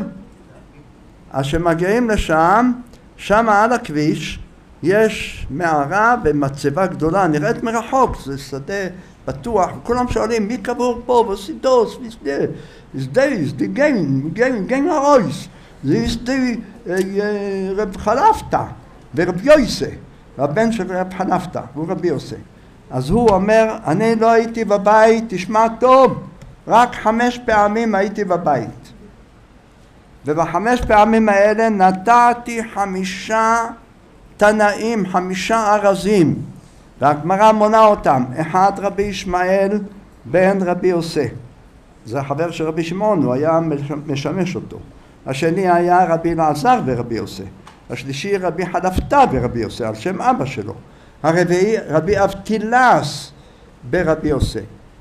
אז שמגיעים לשם, שם על הכביש יש מערה ומצבה גדולה, נראית מרחוק, זה שדה פתוח, כולם שואלים מי קבור פה, וסידוס, זה גן הרויס, זה רב חלפתה ורב יוסי, הבן של רב חלפתה, הוא רבי יוסי. אז הוא אומר, אני לא הייתי בבית, תשמע טוב, רק 5 פעמים הייתי בבית. וב5 פעמים האלה נתתי 5 תנאים, 5 ארזים, והגמרא מונה אותם. אחד רבי ישמעאל בן רבי יוסי, זה החבר של רבי שמעון, הוא היה משמש אותו. השני היה רבי אלעזר ורבי יוסי. השלישי רבי חלפתה ורבי יוסי, על שם אבא שלו. הרביעי רבי אבטילס ברבי יוסי.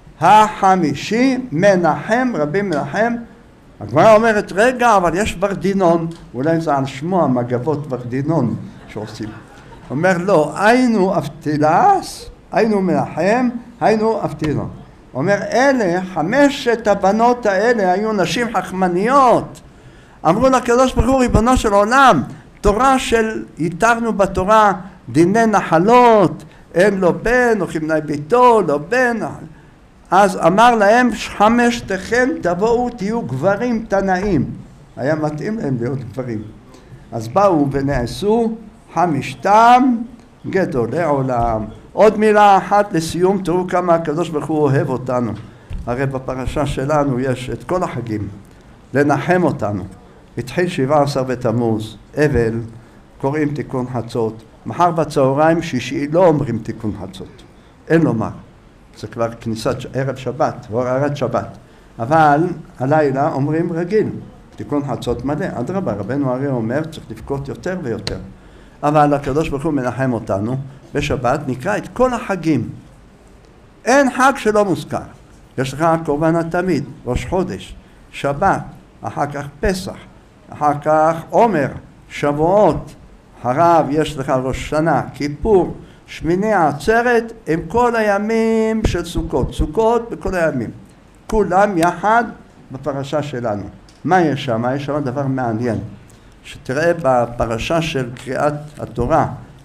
החמישי מנחם, רבי מנחם. הגמרא אומרת, רגע, אבל יש ורדינון, אולי זה על שמו המגבות ורדינון שעושים. אומר, לא, היינו אבטילס, היינו מנחם, היינו אבטילון. אומר, אלה, 5 הבנות האלה היו נשים חכמניות. אמרו לקדוש ברוך הוא, ריבונו של עולם, תורה של, התרנו בתורה דיני נחלות, אין לו בן, או כמנהי ביתו, לא בן. אז אמר להם, 5 תבואו תהיו גברים תנאים. היה מתאים להם להיות גברים. אז באו ונעשו 5 גדולי עולם. עוד מילה אחת לסיום, תראו כמה הקדוש ברוך הוא אוהב אותנו. הרי בפרשה שלנו יש את כל החגים, לנחם אותנו. התחיל 17 בתמוז, אבל, קוראים תיקון חצות. מחר בצהריים שישי לא אומרים תיקון חצות, אין לומר. זה כבר כניסת ערב שבת, הוראת שבת. אבל הלילה אומרים רגיל, תיקון חצות מלא. אדרבה, רבנו הרי אומר, צריך לבכות יותר ויותר. אבל הקדוש ברוך הוא מנחם אותנו, בשבת נקרא את כל החגים. אין חג שלא מוזכר. יש לך קורבן התמיד, ראש חודש, שבת, אחר כך פסח, אחר כך עומר, שבועות, הרב יש לך ראש שנה, כיפור, שמיני העצרת, עם כל הימים של סוכות, סוכות בכל הימים, כולם יחד בפרשה שלנו. מה יש שם? יש שם דבר מעניין, שתראה בפרשה של קריאת התורה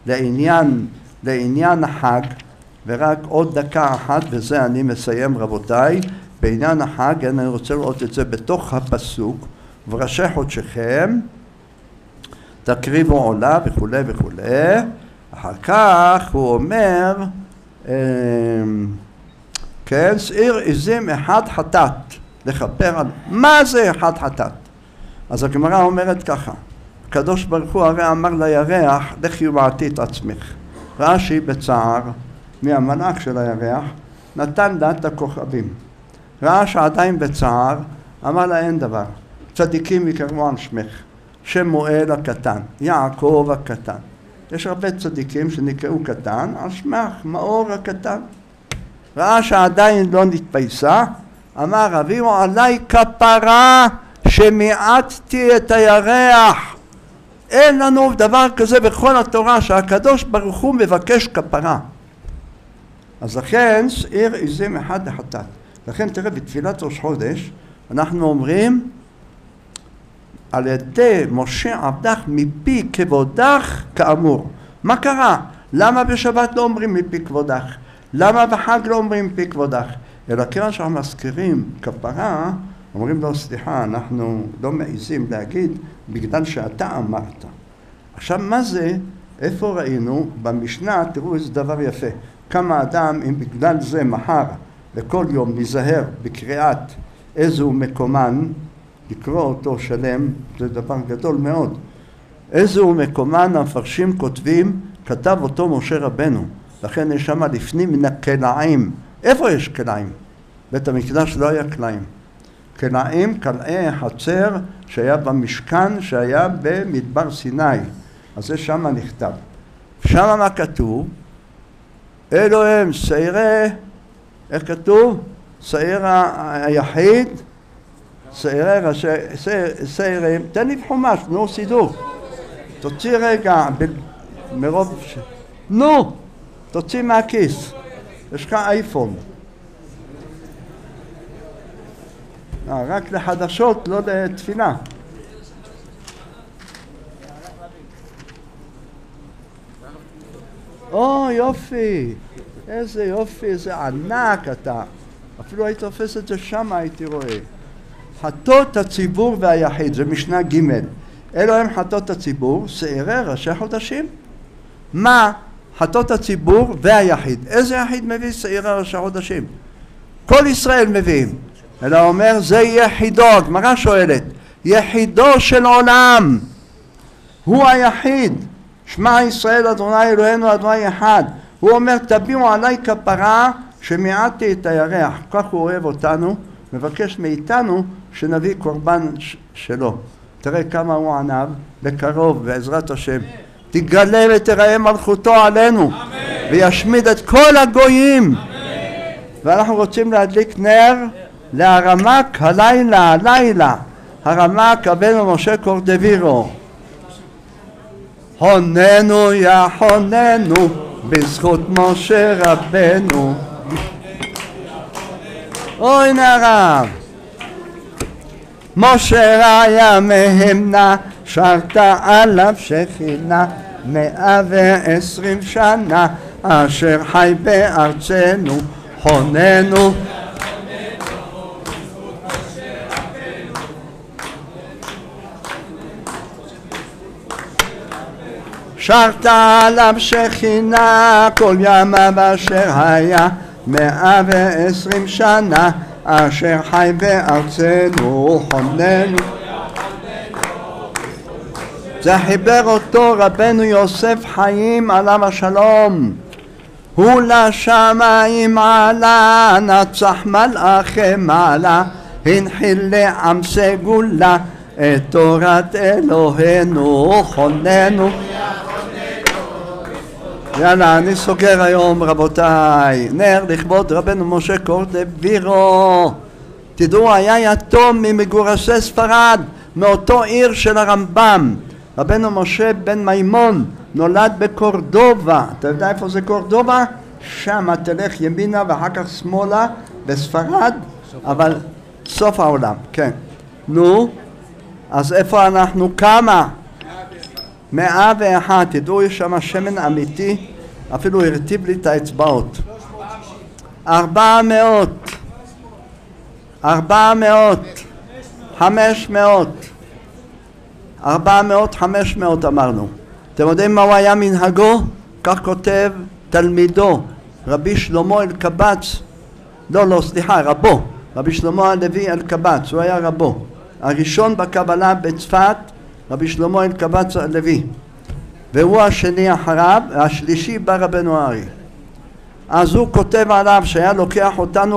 לעניין החג, ורק עוד דקה אחת וזה אני מסיים רבותיי, בעניין החג אני רוצה לראות את זה בתוך הפסוק, וראשי חודשכם תקריבו עולה וכו' וכו'. אחר כך הוא אומר, כן, שעיר עזים 1 חטאת, לכפר על, מה זה 1 חטאת? אז הגמרא אומרת ככה, הקדוש ברוך הוא הרי אמר לירח, לכי ובעטי את עצמך. רש"י בצער, מהמלאק של הירח, נתן לה את הכוכבים. ראה שעדיין בצער, אמר לה אין דבר, צדיקים יקראו על שמך, שמואל הקטן, יעקב הקטן. יש הרבה צדיקים שנקראו קטן, על שמך, מאור הקטן. ראה שעדיין לא נתפייסה, אמר אביהו עלי כפרה שמיעטתי את הירח. אין לנו דבר כזה בכל התורה שהקדוש ברוך הוא מבקש כפרה. אז לכן שעיר עזים 1 לחטאת. לכן תראה בתפילת ראש חודש אנחנו אומרים על ידי משה עבדך מפי כבודך כאמור. מה קרה? למה בשבת לא אומרים מפי כבודך? למה בחג לא אומרים מפי כבודך? אלא כיוון שאנחנו מזכירים כפרה, אומרים לו סליחה, אנחנו לא מעיזים להגיד בגלל שאתה אמרת. עכשיו מה זה? איפה ראינו? במשנה תראו איזה דבר יפה. כמה אדם אם בגלל זה מחר לכל יום נזהר בקריאת איזו מקומן, לקרוא אותו שלם, זה דבר גדול מאוד. איזו מקומן המפרשים כותבים, כתב אותו משה רבנו. לכן יש שם לפנים מן הקלעים. איפה יש קלעים? בית המקדש לא היה קלעים. קלעים, קלעי חצר שהיה במשכן שהיה במדבר סיני. אז זה שם נכתב. שם מה כתוב? אלוהים סיירה איך כתוב? שעיר היחיד, שעירים, תן לי חומש, נו סידור. תוציא רגע, מרוב נו, תוציא מהכיס. יש לך אייפון. רק לחדשות, לא לתפילה. או יופי, איזה יופי, איזה ענק אתה. אפילו הייתי תופס את זה שם, הייתי רואה. חטות הציבור והיחיד, זה משנה ג'. אלו הם חטות הציבור, שעירי ראשי חודשים. מה? חטות הציבור והיחיד. איזה יחיד מביא שעירי ראשי חודשים? כל ישראל מביאים. אלא אומר זה יחידו, הגמרא שואלת, יחידו של עולם. הוא היחיד. שמע ישראל אדוני אלוהינו אדוני אחד. הוא אומר תביאו עליי כפרה שמיעטתי את הירח. כך הוא אוהב אותנו, מבקש מאיתנו שנביא קורבן שלו. תראה כמה הוא ענב, בקרוב בעזרת השם. תגלה ותראה מלכותו עלינו. אמן. וישמיד את כל הגויים. אמן. ואנחנו רוצים להדליק נר להרמק הלילה. הרמק אבינו משה קורדווירו. חוננו יא חוננו בזכות משה רבנו. אוי נערב משה ראיה מהמנה שרתה עליו שכינה 120 שנה אשר חי בארצנו חוננו שרתה עליו שכינה כל ימה באשר היה 120 שנה אשר חי בארצנו חוננו. זה חיבר אותו רבנו יוסף חיים עליו השלום. הוא לשמיים עלה נצח מלאכי מעלה הנחיל לעם סגולה את תורת אלוהינו חוננו. יאללה, אני סוגר היום רבותיי. נר לכבוד רבנו משה קורדווירו. תדעו, היה יתום ממגורשי ספרד, מאותו עיר של הרמב"ם. רבנו משה בן מימון נולד בקורדובה. אתה יודע איפה זה קורדובה? שם תלך ימינה ואחר כך שמאלה בספרד, אבל סוף העולם, כן. נו, אז איפה אנחנו? כמה? 101. תדעו, יש שם שמן אמיתי, אפילו הרטיב לי את האצבעות. 400 500 אמרנו. אתם יודעים מה הוא היה מנהגו? כך כותב תלמידו רבי שלמה אלקבץ, סליחה, רבו, רבי שלמה הלוי אלקבץ, הוא היה רבו הראשון בקבלה בצפת, רבי שלמה אלקבץ הלוי, והוא השני אחריו, השלישי בא רבנו ארי. אז הוא כותב עליו שהיה לוקח אותנו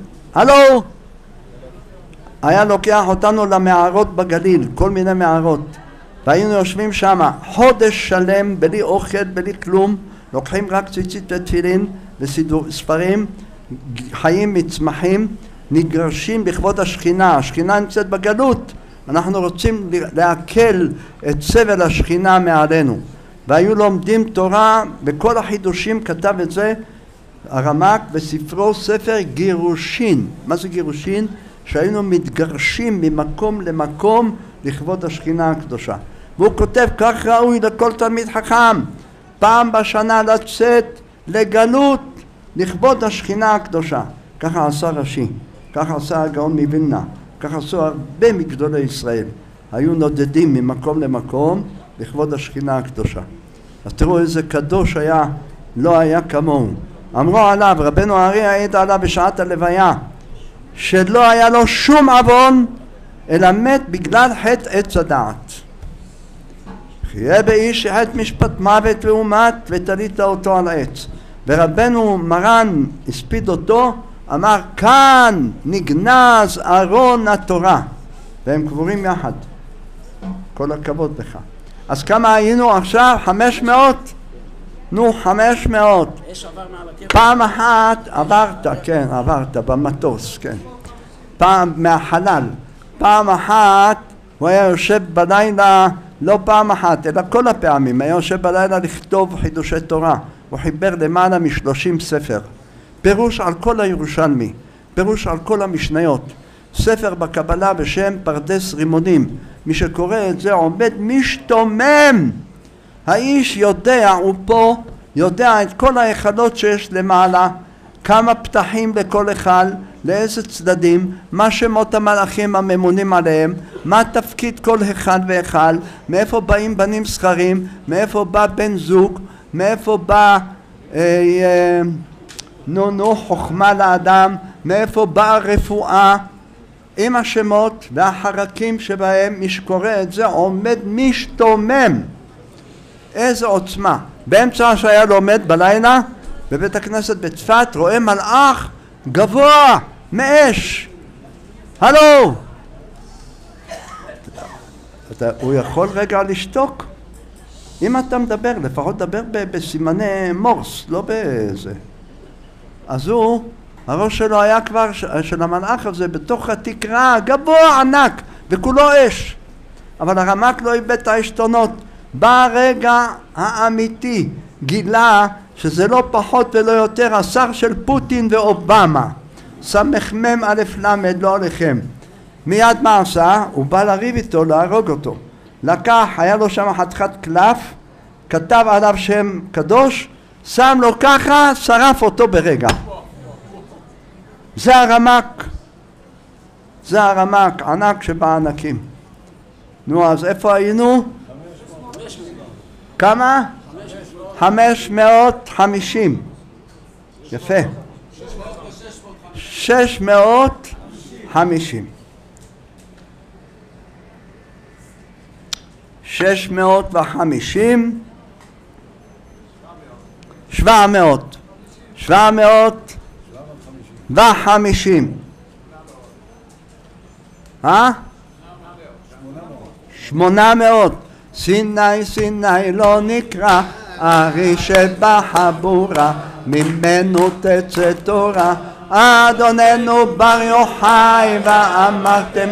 היה לוקח אותנו למערות בגליל, כל מיני מערות, והיינו יושבים שם חודש שלם בלי אוכל, בלי כלום, לוקחים רק ציצית ותפילין וספרים, חיים מצמחים, נגרשים בכבוד השכינה. השכינה נמצאת בגלות, אנחנו רוצים להקל את סבל השכינה מעלינו, והיו לומדים תורה. בכל החידושים כתב את זה הרמק בספרו ספר גירושין. מה זה גירושין? שהיינו מתגרשים ממקום למקום לכבוד השכינה הקדושה. והוא כותב כך ראוי לכל תלמיד חכם פעם בשנה לצאת לגלות לכבוד השכינה הקדושה. ככה עשה רש"י, ככה עשה הגאון מווילנה, ככה עשו הרבה מגדולי ישראל, היו נודדים ממקום למקום לכבוד השכינה הקדושה. אז תראו איזה קדוש היה, לא היה כמוהו. אמרו עליו, רבנו הארי העיד עליו בשעת הלוויה, שלא היה לו שום עוון אלא מת בגלל חטא עץ הדעת. חיה באיש שחטא משפט מוות והומת ותלית אותו על העץ. ורבנו מרן הספיד אותו, אמר כאן נגנז ארון התורה, והם קבורים יחד. כל הכבוד לך. אז כמה היינו עכשיו? 500? נו, 500. אש עבר מעל הקבר. פעם אחת עברת, כן, עברת במטוס, כן. פעם מהחלל. פעם אחת הוא היה יושב בלילה, לא פעם אחת, אלא כל הפעמים, היה יושב בלילה לכתוב חידושי תורה. הוא חיבר למעלה מ-30 ספר. פירוש על כל הירושלמי, פירוש על כל המשניות. ספר בקבלה בשם פרדס רימונים. מי שקורא את זה עומד משתומם. האיש יודע, הוא פה, יודע את כל ההיכלות שיש למעלה, כמה פתחים לכל היכל, לאיזה צדדים, מה שמות המלאכים הממונים עליהם, מה תפקיד כל היכל והיכל, מאיפה באים בנים זכרים, מאיפה בא בן זוג, מאיפה בא חוכמה לאדם, מאיפה באה רפואה, עם השמות והחרקים שבהם. מי שקורא את זה עומד משתומם. איזה עוצמה. באמצע שהיה לומד בלילה בבית הכנסת בצפת, רואה מלאך גבוה מאש. הלו, הוא יכול רגע לשתוק? אם אתה מדבר, לפחות דבר בסימני מורס, לא בזה. אז הוא, הראש שלו היה כבר, של המלאך הזה, בתוך התקרה, גבוה ענק, וכולו אש. אבל הרמ"ק לא איבד את העשתונות. ברגע האמיתי גילה שזה לא פחות ולא יותר השר של פוטין ואובמה. סמ"ם א' ל', לא עליכם. מיד מה עשה? הוא בא לריב איתו, להרוג אותו. לקח, היה לו שם חתיכת קלף, כתב עליו שם קדוש, שם לו ככה, שרף אותו ברגע. זה הרמ"ק. זה הרמ"ק, ענק שבענקים. נו, אז איפה היינו? כמה? 550. יפה. 650. 650. 700. 750. 800. סיני סיני לא נקרא, ארי שבחבורה, ממנו תצא תורה. אדוננו בר יוחאי ואמרתם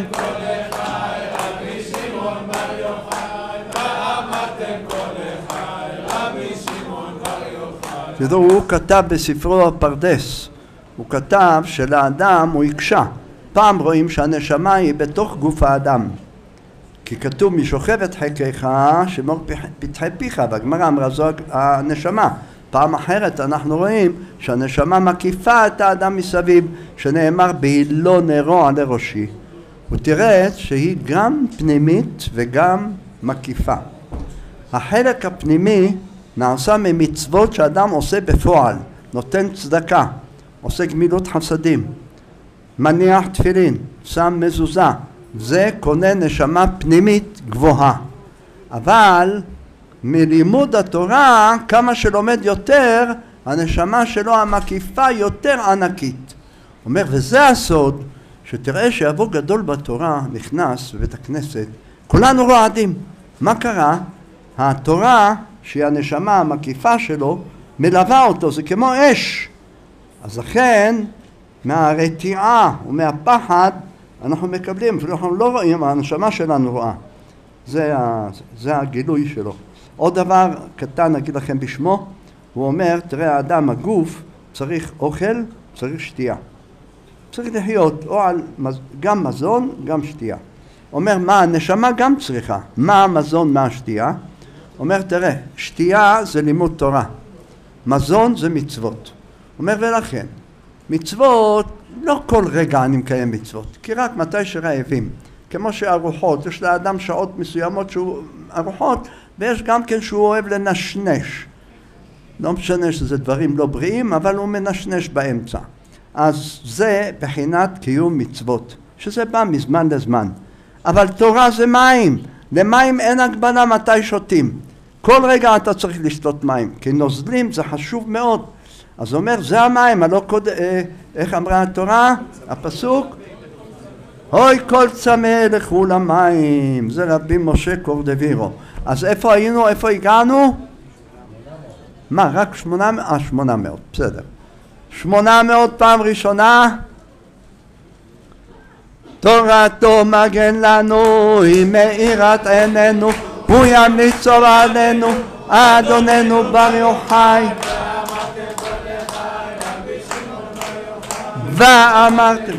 הוא כתב בספרו הפרדס, הוא כתב שלאדם הוא יקשה. פעם רואים שהנשמה היא בתוך גוף האדם, כי כתוב משוכבת חלקך שמור פתחי פיך, והגמרא אמרה זו הנשמה. פעם אחרת אנחנו רואים שהנשמה מקיפה את האדם מסביב, שנאמר בהילו נרו עלי ראשי. ותראה שהיא גם פנימית וגם מקיפה. החלק הפנימי נעשה ממצוות שאדם עושה בפועל, נותן צדקה, עושה גמילות חסדים, מניח תפילין, שם מזוזה. זה קונה נשמה פנימית גבוהה. אבל מלימוד התורה, כמה שלומד יותר, הנשמה שלו המקיפה יותר ענקית. אומר, וזה הסוד, שתראה שיבוא גדול בתורה נכנס בבית הכנסת, כולנו רועדים. מה קרה? התורה, שהיא הנשמה המקיפה שלו, מלווה אותו, זה כמו אש. אז לכן, מהרתיעה ומהפחד, אנחנו מקבלים, אפילו אנחנו לא רואים, הנשמה שלנו רואה. זה הגילוי שלו. עוד דבר קטן אגיד לכם בשמו, הוא אומר, תראה האדם, הגוף, צריך אוכל, צריך שתייה. צריך לחיות, או על גם מזון, גם שתייה. אומר, מה הנשמה גם צריכה? מה המזון, מה השתייה? אומר, תראה, שתייה זה לימוד תורה. מזון זה מצוות. אומר, ולכן, מצוות, לא כל רגע אני מקיים מצוות, כי רק מתי שרעבים. כמו שארוחות, יש לאדם שעות מסוימות שהוא ארוחות, ויש גם כן שהוא אוהב לנשנש. לא משנה שזה דברים לא בריאים, אבל הוא מנשנש באמצע. אז זה בחינת קיום מצוות, שזה בא מזמן לזמן. אבל תורה זה מים. למים אין הגבלה מתי שותים. כל רגע אתה צריך לשתות מים, כי נוזלים זה חשוב מאוד. אז הוא אומר, זה המים, הלא איך אמרה התורה? הפסוק? אוי כל צמא לכו למים, זה רבי משה קורדווירו. אז איפה היינו, איפה הגענו? מה, רק 800? 800, בסדר. 800 פעם ראשונה. תורתו מגן לנו, היא מאירת עינינו, הוא ימליץ טוב עלינו, אדוננו ברוך חי. ואמרתם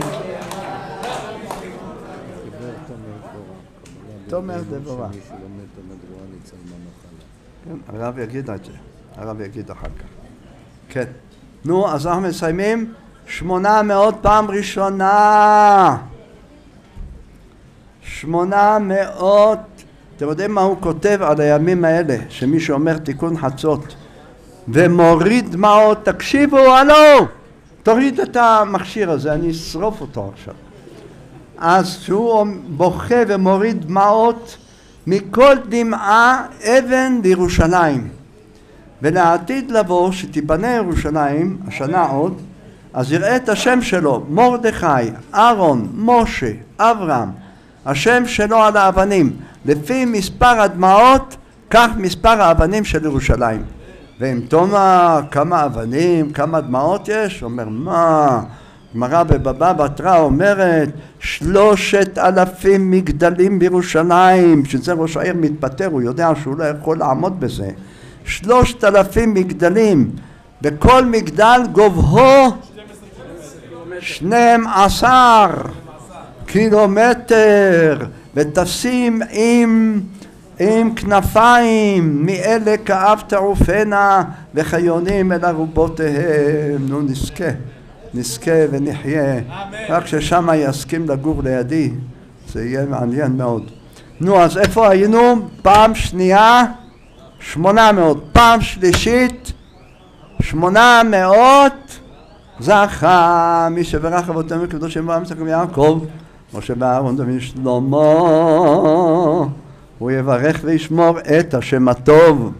תומר דבורה. הרב יגיד את זה, הרב יגיד אחר כך. כן. נו, אז אנחנו מסיימים 800 פעם ראשונה. 800. אתם יודעים מה הוא כותב על הימים האלה, שמי שאומר תיקון חצות ומוריד דמעות, תקשיבו, הלו, תוריד את המכשיר הזה, אני אשרוף אותו עכשיו. אז שהוא בוכה ומוריד דמעות, מכל דמעה אבן לירושלים. ולעתיד לבוא שתיבנה ירושלים, השנה עוד, אז יראה את השם שלו, מרדכי, אהרון, משה, אברהם, השם שלו על האבנים. לפי מספר הדמעות, כך מספר האבנים של ירושלים. ואם תומא, כמה אבנים, כמה דמעות יש? אומר, מה? גמרא בבבא בתרא אומרת 3,000 מגדלים בירושלים, שזה ראש העיר מתפטר, הוא יודע שהוא לא יכול לעמוד בזה. 3,000 מגדלים, בכל מגדל גובהו 12 קילומטר, ותשים עם כנפיים, מאלה כאב תעופנה וחיונים אל ארובותיהם. נו, נזכה ונחיה. רק ששם יסכים לגור לידי, זה יהיה מעניין מאוד. נו, אז איפה היינו? פעם שנייה 800, פעם שלישית 800. זכה מי שברך אבותינו הקדושים ואברהם יעקב, משה ואהרון דוד שלמה, הוא יברך וישמור את השם הטוב.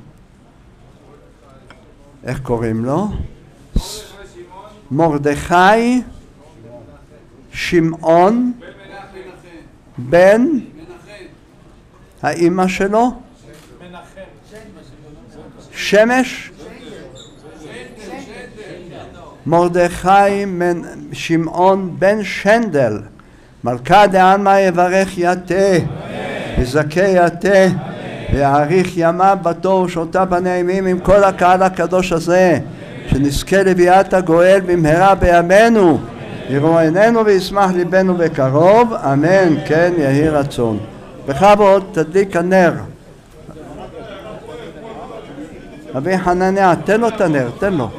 איך קוראים לו? מרדכי שמעון בן האמא שלו שמש. מרדכי שמעון בן שנדל, מלכה דעלמא יברך יתה וזכה יתה ויאריך ימיו בטוב ושעותיו בנעימים עם כל הקהל הקדוש הזה, שנזכה לביאת הגואל במהרה בימינו, יראו עינינו וישמח ליבנו בקרוב, אמן כן יהי רצון. בכבוד תדליק הנר. רבי חנניה, תן לו את הנר, תן לו.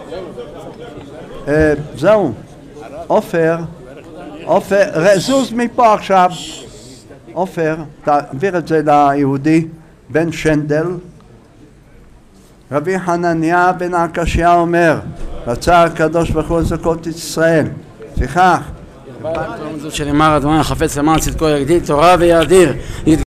זהו, עופר, זוז מפה עכשיו. עופר, תעביר את זה ליהודי בן שנדל. רבי חנניה בן עקשיא אומר, רצה הקדוש ברוך הוא לזכות את ישראל, לפיכך זאת שנאמר, אדוני החפץ למען צדקו יגדיל תורה ויאדיר.